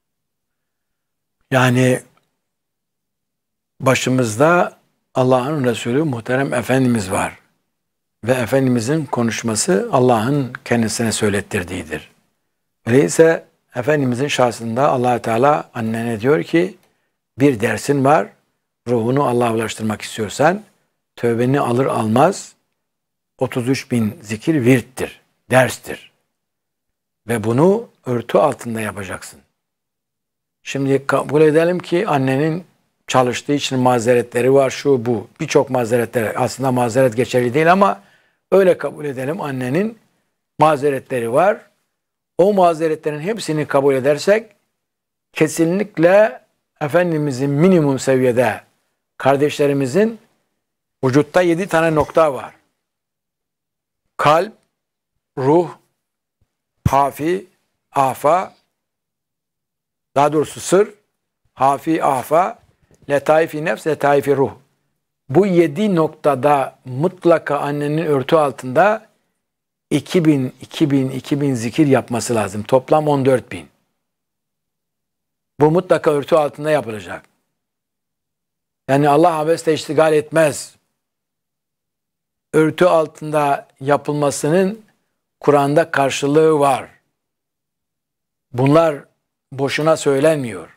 Yani başımızda Allah'ın Resulü muhterem Efendimiz var. Ve Efendimizin konuşması Allah'ın kendisine söylettirdiğidir. Öyleyse Efendimizin şahsında Allah Teala annene diyor ki bir dersin var, ruhunu Allah'a ulaştırmak istiyorsan tövbeni alır almaz otuz üç bin zikir virttir, derstir. Ve bunu örtü altında yapacaksın. Şimdi kabul edelim ki annenin çalıştığı için mazeretleri var, şu bu. Birçok mazeretleri, aslında mazeret geçerli değil ama öyle kabul edelim, annenin mazeretleri var. O mazeretlerin hepsini kabul edersek kesinlikle Efendimizin minimum seviyede kardeşlerimizin vücutta yedi tane nokta var. Kalp, ruh, hafi, ahfa, daha doğrusu sır, hafi, ahfa, letaifi nefs, letaifi ruh. Bu yedi noktada mutlaka annenin örtü altında iki bin, iki bin, iki bin zikir yapması lazım. Toplam on dört bin. Bu mutlaka örtü altında yapılacak. Yani Allah abesle iştigal etmez. Örtü altında yapılmasının Kur'an'da karşılığı var. Bunlar boşuna söylenmiyor.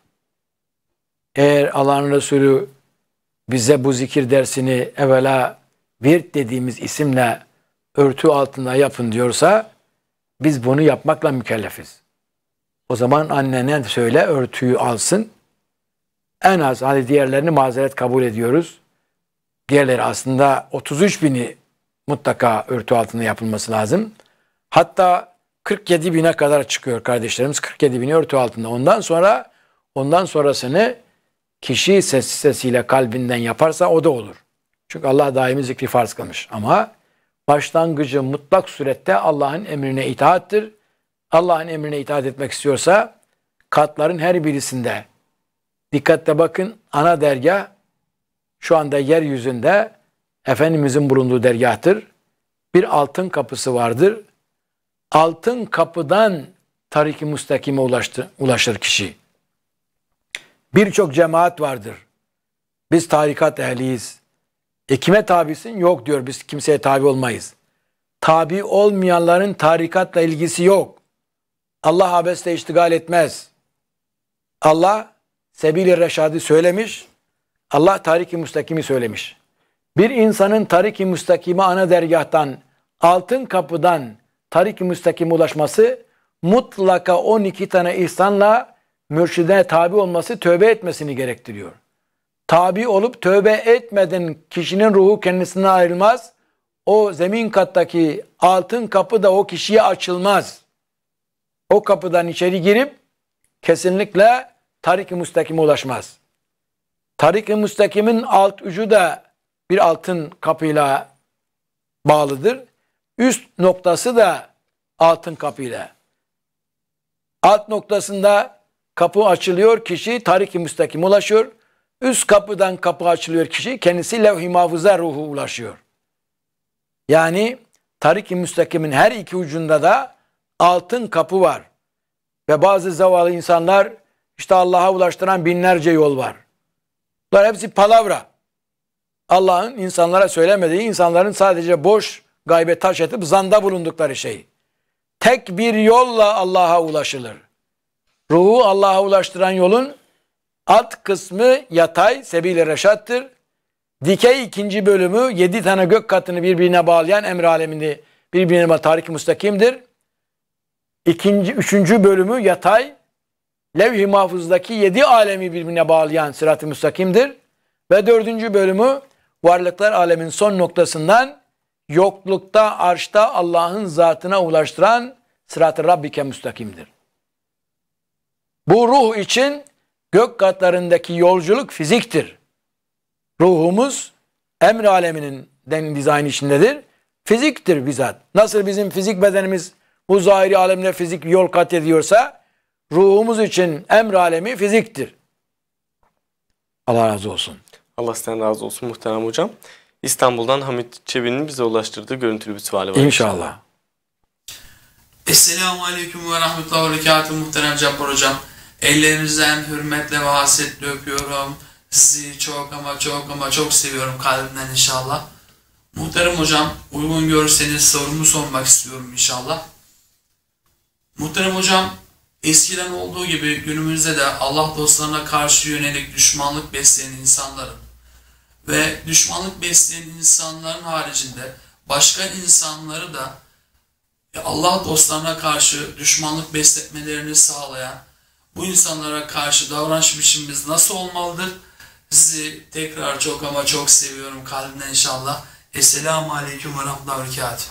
Eğer Allah'ın Resulü bize bu zikir dersini evvela virt dediğimiz isimle örtü altında yapın diyorsa biz bunu yapmakla mükellefiz. O zaman annene söyle örtüyü alsın. En az hadi diğerlerini mazeret kabul ediyoruz. Diğerleri aslında otuz üç bini mutlaka örtü altında yapılması lazım. Hatta kırk yedi bine kadar çıkıyor kardeşlerimiz. kırk yedi bini örtü altında. Ondan sonra ondan sonrasını kişi sessiz sesiyle kalbinden yaparsa o da olur. Çünkü Allah daimi zikri farz kılmış. Ama başlangıcı mutlak surette Allah'ın emrine itaattir. Allah'ın emrine itaat etmek istiyorsa katların her birisinde dikkatle bakın, ana dergah şu anda yeryüzünde Efendimizin bulunduğu dergahtır. Bir altın kapısı vardır. Altın kapıdan tarik-i müstakime ulaştı, ulaşır kişi. Birçok cemaat vardır. Biz tarikat ehliyiz. E kime tabisin? Yok diyor. Biz kimseye tabi olmayız. Tabi olmayanların tarikatla ilgisi yok. Allah abesle iştigal etmez. Allah sebil-i reşadi söylemiş. Allah tarik-i müstakimi söylemiş. Bir insanın tarik-i müstakime ana dergahtan, altın kapıdan tarik-i müstakime ulaşması mutlaka on iki tane ihsanla mürşidine tabi olması, tövbe etmesini gerektiriyor. Tabi olup tövbe etmeden kişinin ruhu kendisinden ayrılmaz. O zemin kattaki altın kapı da o kişiye açılmaz. O kapıdan içeri girip kesinlikle tarik-i müstakime ulaşmaz. Tarik-i müstakimin alt ucu da bir altın kapıyla bağlıdır. Üst noktası da altın kapıyla. Alt noktasında kapı açılıyor, kişi tarik-i müstakime ulaşıyor. Üst kapıdan kapı açılıyor, kişi kendisi levh-i mahfuza ruhu ulaşıyor. Yani tarik-i müstakimin her iki ucunda da altın kapı var. Ve bazı zavallı insanlar işte Allah'a ulaştıran binlerce yol var. Bunlar hepsi palavra. Allah'ın insanlara söylemediği, insanların sadece boş gaybe taş edip zanda bulundukları şey. Tek bir yolla Allah'a ulaşılır. Ruhu Allah'a ulaştıran yolun alt kısmı yatay, sebil-i reşattır. Dikey ikinci bölümü yedi tane gök katını birbirine bağlayan emr alemini birbirine bağlayan tarik-i müstakimdir. İkinci, üçüncü bölümü yatay, levh-i mahfuzdaki yedi alemi birbirine bağlayan sırat-ı müstakimdir. Ve dördüncü bölümü varlıklar alemin son noktasından yoklukta, arşta Allah'ın zatına ulaştıran sırat-ı Rabbike müstakimdir. Bu ruh için gök katlarındaki yolculuk fiziktir. Ruhumuz emr aleminin den dizayn içindedir. Fiziktir bizzat. Nasıl bizim fizik bedenimiz bu zahiri alemle fizik yol kat ediyorsa ruhumuz için emr alemi fiziktir. Allah razı olsun. Allah sizden razı olsun muhterem hocam. İstanbul'dan Hamit Çebi'nin bize ulaştırdığı görüntülü bir suali var. İnşallah. Esselamu Aleyküm ve Rahmetullahi ve Berekatuhu muhterem Cabbar hocam. Ellerinizden hürmetle ve hasetle öpüyorum. Sizi çok ama çok ama çok seviyorum kalbimden inşallah. Muhterem hocam, uygun görürseniz sorumu sormak istiyorum inşallah. Muhterem hocam, eskiden olduğu gibi günümüzde de Allah dostlarına karşı yönelik düşmanlık besleyen insanların ve düşmanlık besleyen insanların haricinde başka insanları da Allah dostlarına karşı düşmanlık besletmelerini sağlayan bu insanlara karşı davranış biçimimiz nasıl olmalıdır? Sizi tekrar çok ama çok seviyorum kalbimden inşallah. Esselamu Aleyküm ve Rahmetullahi ve Berekatuhu.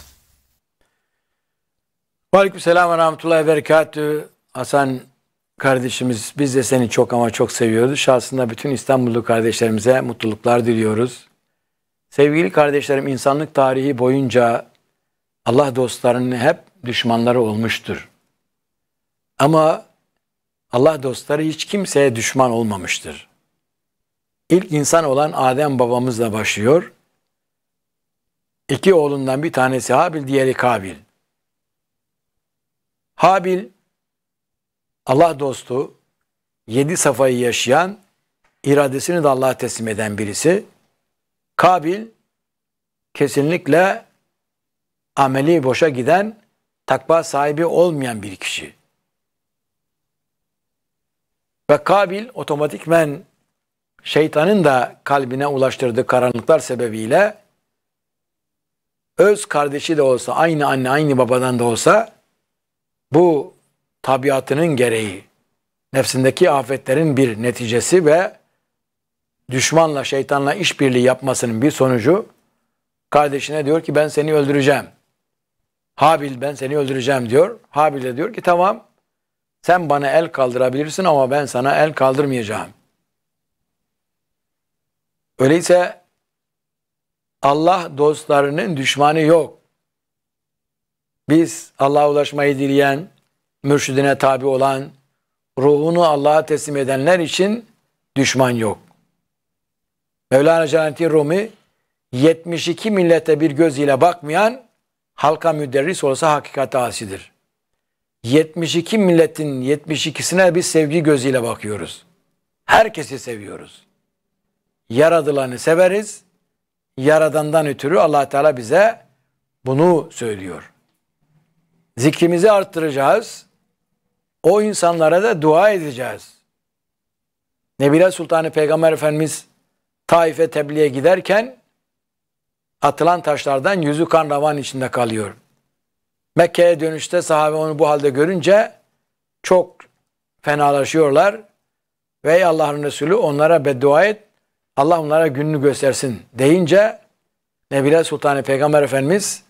Aleykümselam ve rahmetullahi ve berekatühü. Hasan kardeşimiz, biz de seni çok ama çok seviyoruz. Şahsında bütün İstanbullu kardeşlerimize mutluluklar diliyoruz. Sevgili kardeşlerim, insanlık tarihi boyunca Allah dostlarının hep düşmanları olmuştur. Ama Allah dostları hiç kimseye düşman olmamıştır. İlk insan olan Adem babamızla başlıyor. İki oğlundan bir tanesi Habil, diğeri Kabil. Habil, Allah dostu, yedi safayı yaşayan, iradesini de Allah'a teslim eden birisi. Kabil, kesinlikle ameli boşa giden, takva sahibi olmayan bir kişi. Ve Kabil, otomatikmen şeytanın da kalbine ulaştırdığı karanlıklar sebebiyle, öz kardeşi de olsa, aynı anne, aynı babadan da olsa, bu tabiatının gereği, nefsindeki afetlerin bir neticesi ve düşmanla, şeytanla işbirliği yapmasının bir sonucu, kardeşine diyor ki ben seni öldüreceğim. Habil ben seni öldüreceğim diyor. Habil de diyor ki tamam, sen bana el kaldırabilirsin ama ben sana el kaldırmayacağım. Öyleyse Allah dostlarının düşmanı yok. Biz Allah'a ulaşmayı dileyen, mürşidine tabi olan, ruhunu Allah'a teslim edenler için düşman yok. Mevlana Celaleddin Rumi yetmiş iki millete bir göz ile bakmayan halka müderris olsa hakikate asidir. yetmiş iki milletin yetmiş ikisine biz sevgi gözüyle bakıyoruz. Herkesi seviyoruz. Yaradılanı severiz. Yaradandan ötürü Allah Teala bize bunu söylüyor. Zikrimizi arttıracağız. O insanlara da dua edeceğiz. Nebile Sultanı Peygamber Efendimiz Taif'e tebliğe giderken atılan taşlardan yüzü kan revan içinde kalıyor. Mekke'ye dönüşte sahabe onu bu halde görünce çok fenalaşıyorlar. Ve ey Allah'ın Resulü onlara beddua et, Allah onlara gününü göstersin deyince Nebile Sultanı Peygamber Efendimiz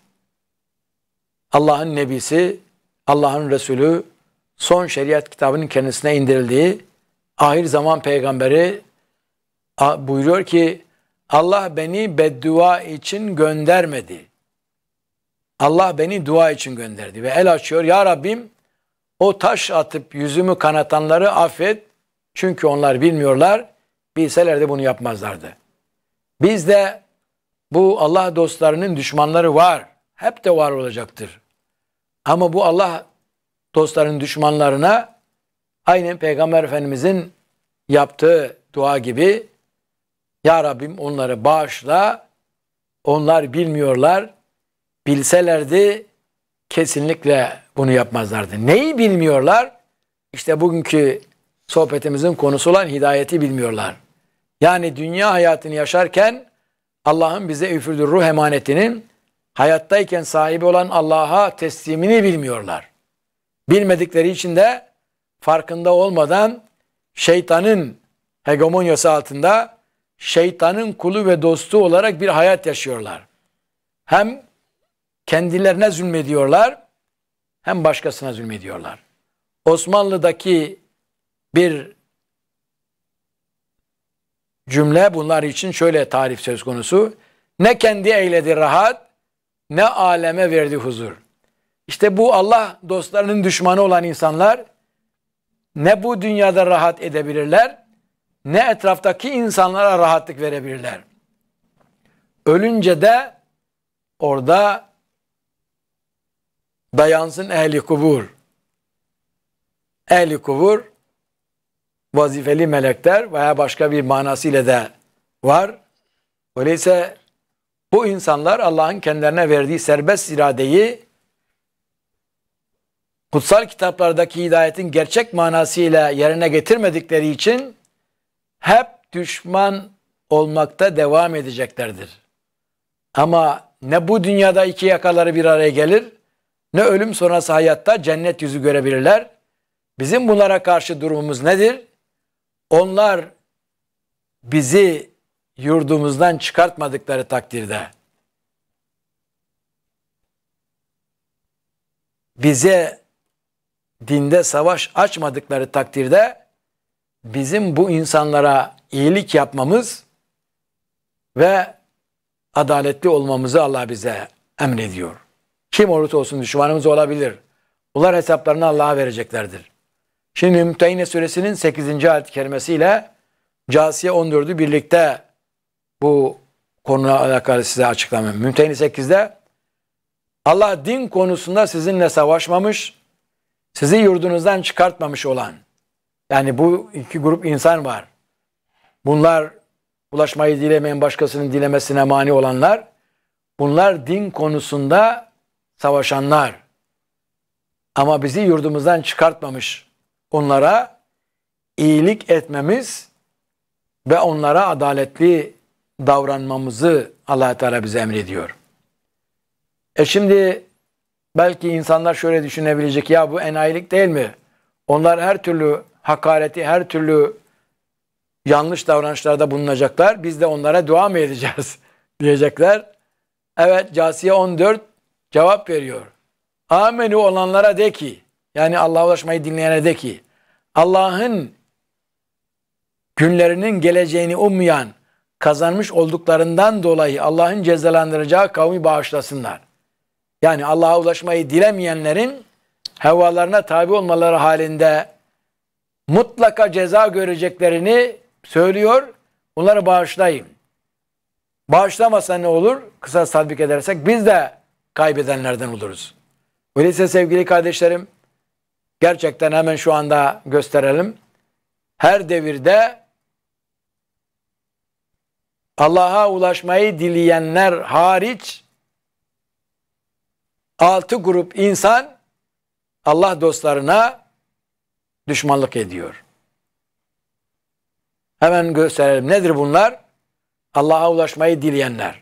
Allah'ın Nebisi, Allah'ın Resulü, son şeriat kitabının kendisine indirildiği ahir zaman peygamberi buyuruyor ki Allah beni beddua için göndermedi. Allah beni dua için gönderdi ve el açıyor. Ya Rabbim o taş atıp yüzümü kanatanları affet. Çünkü onlar bilmiyorlar. Bilselerdi bunu yapmazlardı. Bizde bu Allah dostlarının düşmanları var. Hep de var olacaktır. Ama bu Allah dostlarının düşmanlarına aynen Peygamber Efendimizin yaptığı dua gibi Ya Rabbim onları bağışla. Onlar bilmiyorlar. Bilselerdi kesinlikle bunu yapmazlardı. Neyi bilmiyorlar? İşte bugünkü sohbetimizin konusu olan hidayeti bilmiyorlar. Yani dünya hayatını yaşarken Allah'ın bize üfürdüğü ruh emanetinin hayattayken sahibi olan Allah'a teslimini bilmiyorlar. Bilmedikleri için de farkında olmadan şeytanın hegemonyası altında şeytanın kulu ve dostu olarak bir hayat yaşıyorlar. Hem kendilerine zulmediyorlar hem başkasına zulmediyorlar. Osmanlı'daki bir cümle bunlar için şöyle tarif söz konusu. Ne kendi eyledi rahat, ne aleme verdi huzur. İşte bu Allah dostlarının düşmanı olan insanlar ne bu dünyada rahat edebilirler, ne etraftaki insanlara rahatlık verebilirler. Ölünce de orada dayansın ehli kubur. Ehli kubur vazifeli melekler veya başka bir manasıyla da var. Öyleyse bu insanlar Allah'ın kendilerine verdiği serbest iradeyi kutsal kitaplardaki hidayetin gerçek manasıyla yerine getirmedikleri için hep düşman olmakta devam edeceklerdir. Ama ne bu dünyada iki yakaları bir araya gelir, ne ölüm sonrası hayatta cennet yüzü görebilirler. Bizim bunlara karşı durumumuz nedir? Onlar bizi yurdumuzdan çıkartmadıkları takdirde, bize dinde savaş açmadıkları takdirde bizim bu insanlara iyilik yapmamız ve adaletli olmamızı Allah bize emrediyor. Kim olursa olsun düşmanımız olabilir. Bunlar hesaplarını Allah'a vereceklerdir. Şimdi Mümtehine Suresinin sekizinci ayet-i kerimesiyle Câsiye on dördü birlikte bu konuyla alakalı size açıklamam. Mümtehine sekizde Allah din konusunda sizinle savaşmamış, sizi yurdunuzdan çıkartmamış olan, yani bu iki grup insan var. Bunlar ulaşmayı dilemeyen, başkasının dilemesine mani olanlar, bunlar din konusunda savaşanlar. Ama bizi yurdumuzdan çıkartmamış. Onlara iyilik etmemiz ve onlara adaletli davranmamızı Allah Teala bize emrediyor. E şimdi belki insanlar şöyle düşünebilecek, ya bu enayilik değil mi? Onlar her türlü hakareti, her türlü yanlış davranışlarda bulunacaklar. Biz de onlara dua mı edeceğiz diyecekler. Evet, Câsiye on dört cevap veriyor. Amenü olanlara de ki, yani Allah'a ulaşmayı dinleyene de ki, Allah'ın günlerinin geleceğini ummayan, kazanmış olduklarından dolayı Allah'ın cezalandıracağı kavmi bağışlasınlar. Yani Allah'a ulaşmayı dilemeyenlerin hevalarına tabi olmaları halinde mutlaka ceza göreceklerini söylüyor. Bunları bağışlayın. Bağışlamasa ne olur? Kısas tatbik edersek biz de kaybedenlerden oluruz. Öyleyse sevgili kardeşlerim, gerçekten hemen şu anda gösterelim. Her devirde Allah'a ulaşmayı dileyenler hariç altı grup insan Allah dostlarına düşmanlık ediyor. Hemen gösterelim. Nedir bunlar? Allah'a ulaşmayı dileyenler.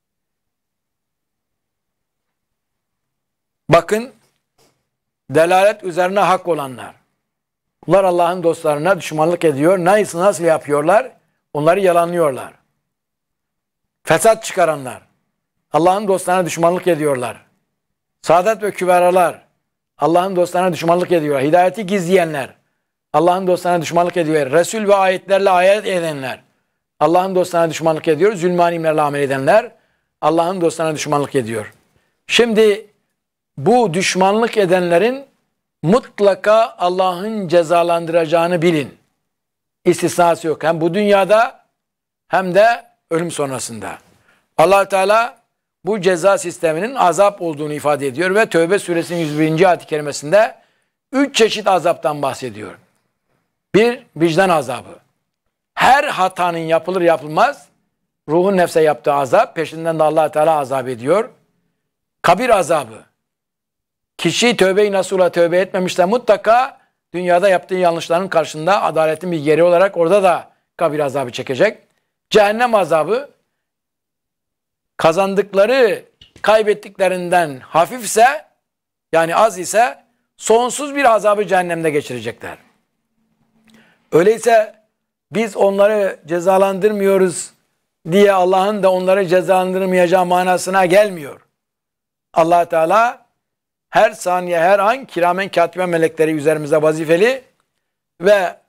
Bakın, delalet üzerine hak olanlar. Bunlar Allah'ın dostlarına düşmanlık ediyor. Nasıl, nasıl yapıyorlar? Onları yalanlıyorlar. Fesat çıkaranlar. Allah'ın dostlarına düşmanlık ediyorlar. Saadet ve küberalar. Allah'ın dostlarına düşmanlık ediyor. Hidayeti gizleyenler. Allah'ın dostlarına düşmanlık ediyor. Resul ve ayetlerle ayet edenler. Allah'ın dostlarına düşmanlık ediyor. Zulmanimlerle amel edenler. Allah'ın dostlarına düşmanlık ediyor. Şimdi bu düşmanlık edenlerin mutlaka Allah'ın cezalandıracağını bilin. İstisnası yok. Hem bu dünyada hem de ölüm sonrasında. Allah Teala bu ceza sisteminin azap olduğunu ifade ediyor ve Tövbe suresinin yüz birinci ayet-i kerimesinde üç çeşit azaptan bahsediyor. Bir, vicdan azabı. Her hatanın yapılır yapılmaz ruhun nefse yaptığı azap, peşinden de Allah Teala azap ediyor. Kabir azabı. Kişi tövbe-i nasuhla tövbe etmemişse mutlaka dünyada yaptığı yanlışların karşısında adaletin bir yeri olarak orada da kabir azabı çekecek. Cehennem azabı, kazandıkları kaybettiklerinden hafifse, yani az ise sonsuz bir azabı cehennemde geçirecekler. Öyleyse biz onları cezalandırmıyoruz diye Allah'ın da onları cezalandırmayacağı manasına gelmiyor. Allah Teala her saniye, her an kiramen katibe melekleri üzerimize vazifeli ve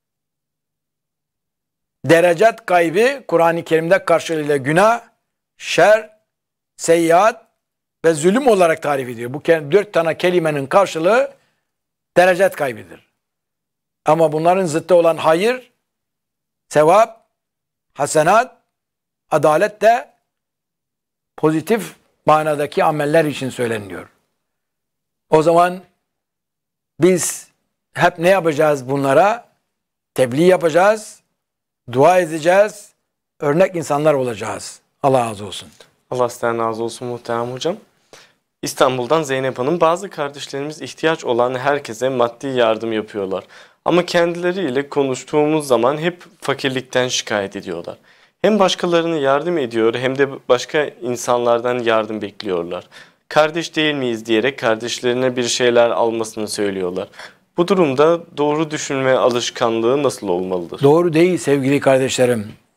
derecat kaybı Kur'an-ı Kerim'de karşılığıyla günah, şer, seyyiat ve zulüm olarak tarif ediyor. Bu dört tane kelimenin karşılığı derecat kaybıdır. Ama bunların zıttı olan hayır, sevap, hasenat, adalet de pozitif manadaki ameller için söyleniyor. O zaman biz hep ne yapacağız bunlara? Tebliğ yapacağız, dua edeceğiz, örnek insanlar olacağız. Allah razı olsun. Allah sizden razı olsun muhterem hocam. İstanbul'dan Zeynep Hanım, bazı kardeşlerimiz ihtiyaç olan herkese maddi yardım yapıyorlar. Ama kendileriyle konuştuğumuz zaman hep fakirlikten şikayet ediyorlar. Hem başkalarına yardım ediyor hem de başka insanlardan yardım bekliyorlar. Kardeş değil miyiz diyerek kardeşlerine bir şeyler almasını söylüyorlar. Bu durumda doğru düşünme alışkanlığı nasıl olmalıdır? Doğru değil sevgili kardeşlerim.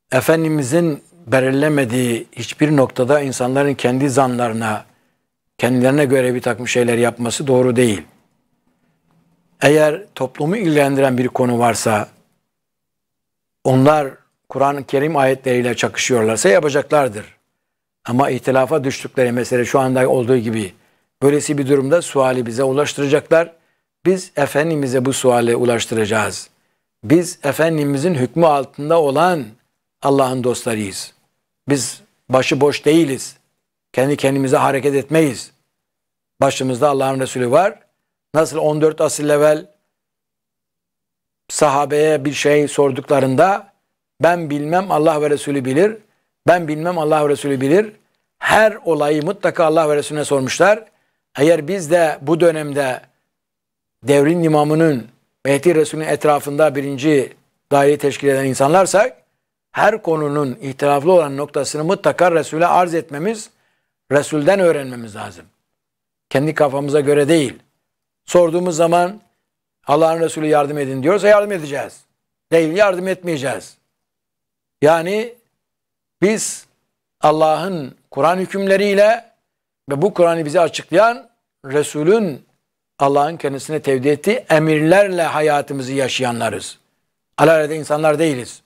Efendimizin belirlemediği hiçbir noktada insanların kendi zanlarına, kendilerine göre bir takım şeyler yapması doğru değil. Eğer toplumu ilgilendiren bir konu varsa, onlar Kur'an-ı Kerim ayetleriyle çakışıyorlarsa yapacaklardır. Ama ihtilafa düştükleri mesele şu anda olduğu gibi böylesi bir durumda suali bize ulaştıracaklar. Biz Efendimiz'e bu suali ulaştıracağız. Biz Efendimiz'in hükmü altında olan Allah'ın dostlarıyız. Biz başıboş değiliz. Kendi kendimize hareket etmeyiz. Başımızda Allah'ın Resulü var. Nasıl on dört asır evvel sahabeye bir şey sorduklarında ben bilmem Allah ve Resulü bilir, ben bilmem Allah ve Resulü bilir. Her olayı mutlaka Allah ve Resulüne sormuşlar. Eğer biz de bu dönemde devrin imamının Mehdi Resulü'nün etrafında birinci daire teşkil eden insanlarsak her konunun ihtilaflı olan noktasını mutlaka Resul'e arz etmemiz, Resul'den öğrenmemiz lazım. Kendi kafamıza göre değil. Sorduğumuz zaman Allah'ın Resulü yardım edin diyorsa yardım edeceğiz. Değil, yardım etmeyeceğiz. Yani biz Allah'ın Kur'an hükümleriyle ve bu Kur'an'ı bize açıklayan Resul'ün Allah'ın kendisine tevdi ettiği emirlerle hayatımızı yaşayanlarız. Alelade insanlar değiliz.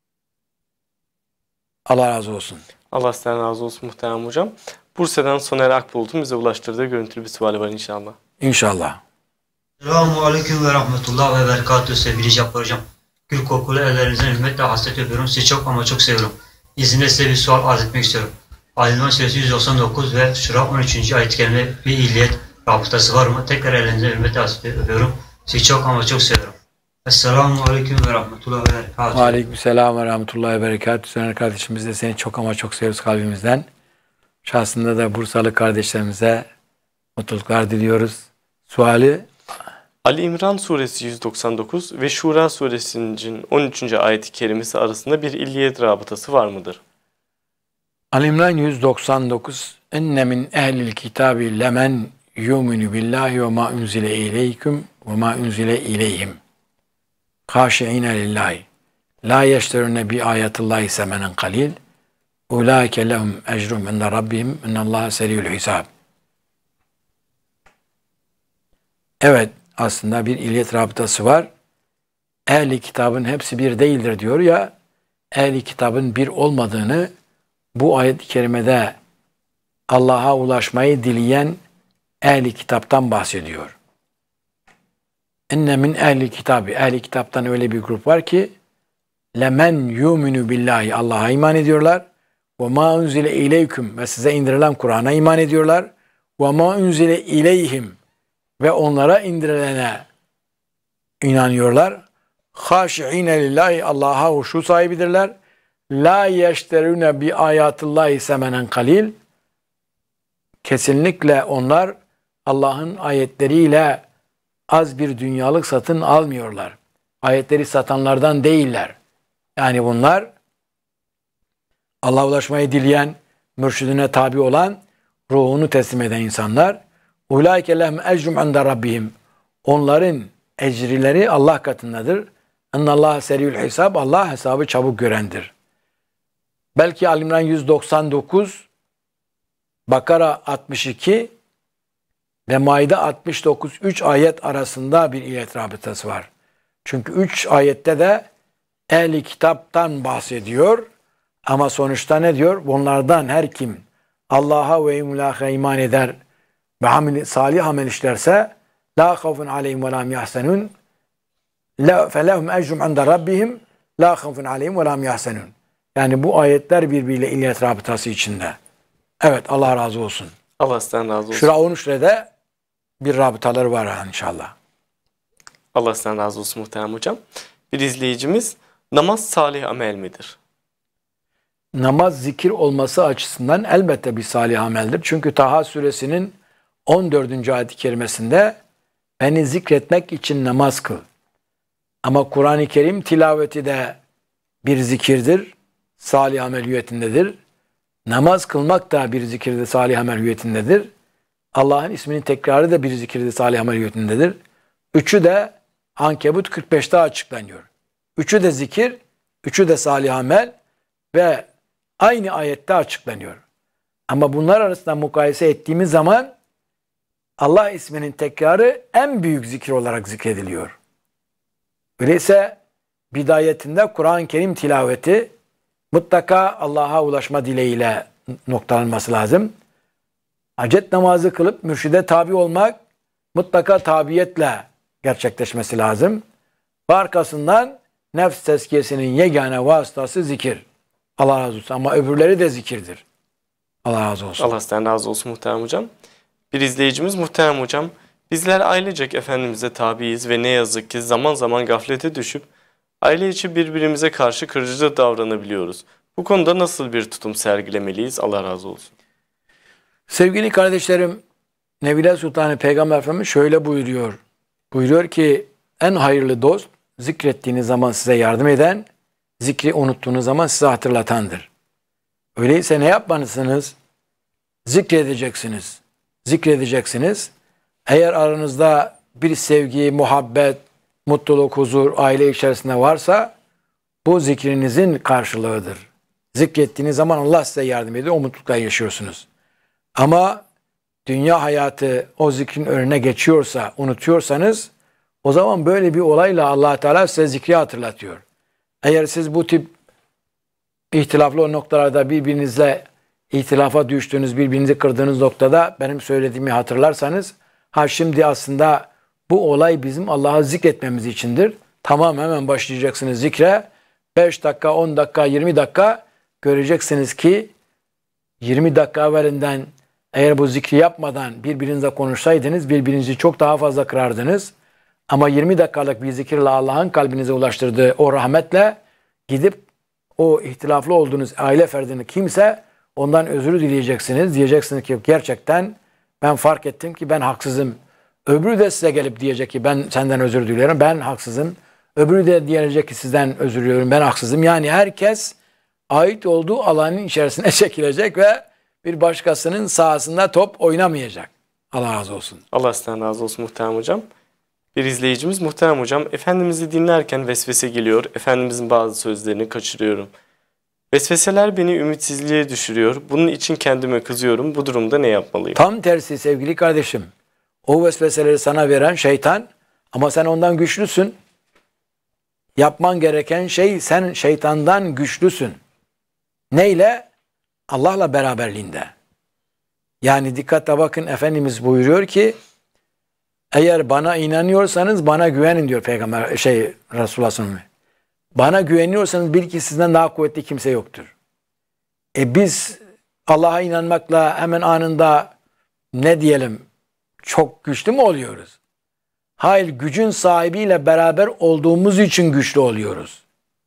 Allah razı olsun. Allah sizden razı olsun muhterem hocam. Bursa'dan Soner Akbulut'un bize ulaştırdığı görüntülü bir suali var inşallah. İnşallah. Selamun Aleyküm ve Rahmetullah ve Berekatuhu sevgili Cabbar Hocam. Gül kokulu ellerinizden hürmetle hasret öpüyorum. Sizi çok ama çok seviyorum. İzinle size bir sual arz etmek istiyorum. Ali-İmran Suresi yüz doksan dokuz ve Şura on üçüncü ayet-i kerime bir illiyet rabıtası var mı? Tekrar ellerinizden hürmetle hasret öpüyorum. Sizi çok ama çok seviyorum. Esselamu Aleyküm ve Rahmetullah ve Berekatuhu. Aleyküm selam ve Rahmetullahi ve Berekatuhu. Soner kardeşim, biz de seni çok ama çok seviyoruz kalbimizden. Şahsında da Bursalı kardeşlerimize mutluluklar diliyoruz. Suali Ali İmran Suresi yüz doksan dokuz ve Şura Suresinin on üçüncü ayet-i kerimesi arasında bir illiyet rabıtası var mıdır? Ali İmran yüz doksan dokuz enne min ehlil kitabi lemen yuminu billahi ve ma unzile ileyküm ve ma unzile ileyhim haşi'ine lillahi la yeşterune bi ayatillahi semenen kalil ulaike lehum ecrum inde rabbihim innallaha seriyul hisab. Evet, aslında bir illiyet rabıtası var. Ehli kitabın hepsi bir değildir diyor ya, ehli kitabın bir olmadığını bu ayet-i kerimede Allah'a ulaşmayı dileyen ehli kitaptan bahsediyor. İnne min ehli kitabı, ehli kitaptan öyle bir grup var ki lemen yuminu billahi, Allah'a iman ediyorlar. Ve ma unzile ileyküm, ve size indirilen Kur'an'a iman ediyorlar. Ve ma unzile ileyhim, ve onlara indirilene inanıyorlar. Haşi'ine lillahi, Allah'a huşu sahibidirler. La yeşterune bi ayatillahi semenen kalil. Kesinlikle onlar Allah'ın ayetleriyle az bir dünyalık satın almıyorlar. Ayetleri satanlardan değiller. Yani bunlar Allah'a ulaşmayı dileyen, mürşidine tabi olan, ruhunu teslim eden insanlar. Ulaike lehum ecrum inde rabbihim. Onların ecrileri Allah katındadır. Ennallaha seriyul hisab. Allah hesabı çabuk görendir. Belki Ali-İmran yüz doksan dokuz, Bakara altmış iki ve Maide altmış dokuz, üç ayet arasında bir illiyet rabıtası var. Çünkü üç ayette de ehli kitaptan bahsediyor. Ama sonuçta ne diyor? Bunlardan her kim Allah'a ve imlâhe iman eder ve amel, salih amel işlerse la khawfun aleyhim ve lam yahsenun felehum ecrum inde rabbihim la khawfun aleyhim ve lam yahsenun. Yani bu ayetler birbiriyle illiyet rabıtası içinde. Evet, Allah razı olsun. Allah sizden razı olsun. Şura on üçte de bir rabıtaları var inşallah. Allah sizden razı olsun muhterem hocam. Bir izleyicimiz, namaz salih amel midir? Namaz zikir olması açısından elbette bir salih ameldir. Çünkü Taha suresinin on dördüncü ayet-i kerimesinde beni zikretmek için namaz kıl. Ama Kur'an-ı Kerim tilaveti de bir zikirdir. Salih amel hüviyetindedir. Namaz kılmak da bir zikirde salih amel hüviyetindedir. Allah'ın isminin tekrarı da bir zikirde salih amel hüviyetindedir. Üçü de Ankebut kırk beşte açıklanıyor. Üçü de zikir, üçü de salih amel. ve aynı ayette açıklanıyor. Ama bunlar arasında mukayese ettiğimiz zaman Allah isminin tekrarı en büyük zikir olarak zikrediliyor. Öyleyse bidayetinde Kur'an-ı Kerim tilaveti mutlaka Allah'a ulaşma dileğiyle noktalanması lazım. Hacet namazı kılıp mürşide tabi olmak mutlaka tabiyetle gerçekleşmesi lazım. Ve arkasından nefs tezkiyesinin yegane vasıtası zikir. Allah razı olsun. Ama öbürleri de zikirdir. Allah razı olsun. Allah sizden razı olsun muhterem hocam. Bir izleyicimiz muhterem hocam. Bizler ailecek Efendimiz'e tabiiz ve ne yazık ki zaman zaman gaflete düşüp aile içi birbirimize karşı kırıcı davranabiliyoruz. Bu konuda nasıl bir tutum sergilemeliyiz? Allah razı olsun. Sevgili kardeşlerim, Nebiler Sultanı Peygamber Efendimiz şöyle buyuruyor. Buyuruyor ki en hayırlı dost zikrettiğiniz zaman size yardım eden, zikri unuttuğunuz zaman size hatırlatandır. Öyleyse ne yapmalısınız? Zikredeceksiniz. Zikredeceksiniz. Eğer aranızda bir sevgi, muhabbet, mutluluk, huzur aile içerisinde varsa bu zikrinizin karşılığıdır. Zikrettiğiniz zaman Allah size yardım ediyor. O mutlulukla yaşıyorsunuz. Ama dünya hayatı o zikrin önüne geçiyorsa, unutuyorsanız o zaman böyle bir olayla Allah Teala size zikri hatırlatıyor. Eğer siz bu tip ihtilaflı noktalarda birbirinizle ihtilafa düştüğünüz, birbirinizi kırdığınız noktada benim söylediğimi hatırlarsanız, ha şimdi aslında bu olay bizim Allah'ı zikretmemiz içindir. Tamam, hemen başlayacaksınız zikre. beş dakika, on dakika, yirmi dakika göreceksiniz ki yirmi dakika evvelinden eğer bu zikri yapmadan birbirinizle konuşsaydınız birbirinizi çok daha fazla kırardınız. Ama yirmi dakikalık bir zikirle Allah'ın kalbinize ulaştırdığı o rahmetle gidip o ihtilaflı olduğunuz aile ferdini kimse ondan özür dileyeceksiniz. Diyeceksiniz ki gerçekten ben fark ettim ki ben haksızım. Öbürü de size gelip diyecek ki ben senden özür diliyorum, ben haksızım. Öbürü de diyecek ki sizden özür diliyorum, ben haksızım. Yani herkes ait olduğu alanın içerisine çekilecek ve bir başkasının sahasında top oynamayacak. Allah razı olsun. Allah sizden razı olsun muhterem hocam. Bir izleyicimiz muhterem hocam, Efendimiz'i dinlerken vesvese geliyor. Efendimizin bazı sözlerini kaçırıyorum. Vesveseler beni ümitsizliğe düşürüyor. Bunun için kendime kızıyorum. Bu durumda ne yapmalıyım? Tam tersi sevgili kardeşim. O vesveseleri sana veren şeytan ama sen ondan güçlüsün. Yapman gereken şey sen şeytandan güçlüsün. Neyle? Allah'la beraberliğinde. Yani dikkatle bakın Efendimiz buyuruyor ki eğer bana inanıyorsanız bana güvenin diyor Peygamber şey Resulullah sallallahu aleyhi ve sellem. Bana güveniyorsanız bil ki sizden daha kuvvetli kimse yoktur. E biz Allah'a inanmakla hemen anında ne diyelim çok güçlü mü oluyoruz? Hayır, gücün sahibiyle beraber olduğumuz için güçlü oluyoruz.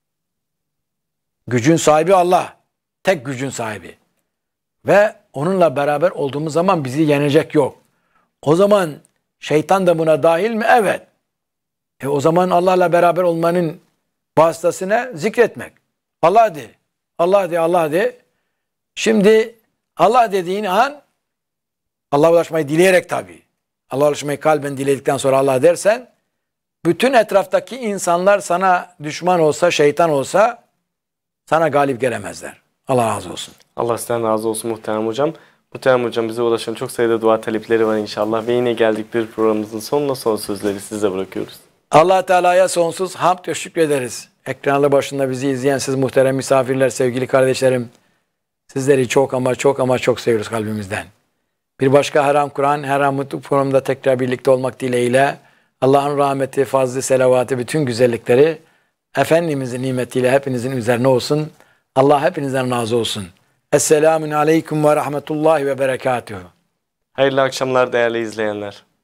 Gücün sahibi Allah. Tek gücün sahibi. Ve onunla beraber olduğumuz zaman bizi yenecek yok. O zaman şeytan da buna dahil mi? Evet. E o zaman Allah'la beraber olmanın vasıtası ne? Zikretmek. Allah de. Allah de, Allah de. Şimdi Allah dediğin an Allah'a ulaşmayı dileyerek tabii. Allah'a ulaşmayı kalben diledikten sonra Allah dersen bütün etraftaki insanlar sana düşman olsa, şeytan olsa sana galip gelemezler. Allah razı olsun. Allah sizden razı olsun muhterem hocam. Muhterem hocam, bize ulaşan çok sayıda dua talepleri var inşallah. Ve yine geldik bir programımızın sonuna, son sözleri size bırakıyoruz. Allah Teala'ya sonsuz hamd ve şükrederiz. Ekranlı başında bizi izleyen siz muhterem misafirler, sevgili kardeşlerim. Sizleri çok ama çok ama çok seviyoruz kalbimizden. Bir başka Haram Kur'an, Haram Mutlu programında tekrar birlikte olmak dileğiyle Allah'ın rahmeti, fazlı, selavatı, bütün güzellikleri Efendimizin nimetiyle hepinizin üzerine olsun. Allah hepinizden razı olsun. Esselamun aleyküm ve rahmetullahi ve berekatuhu. Hayırlı akşamlar değerli izleyenler.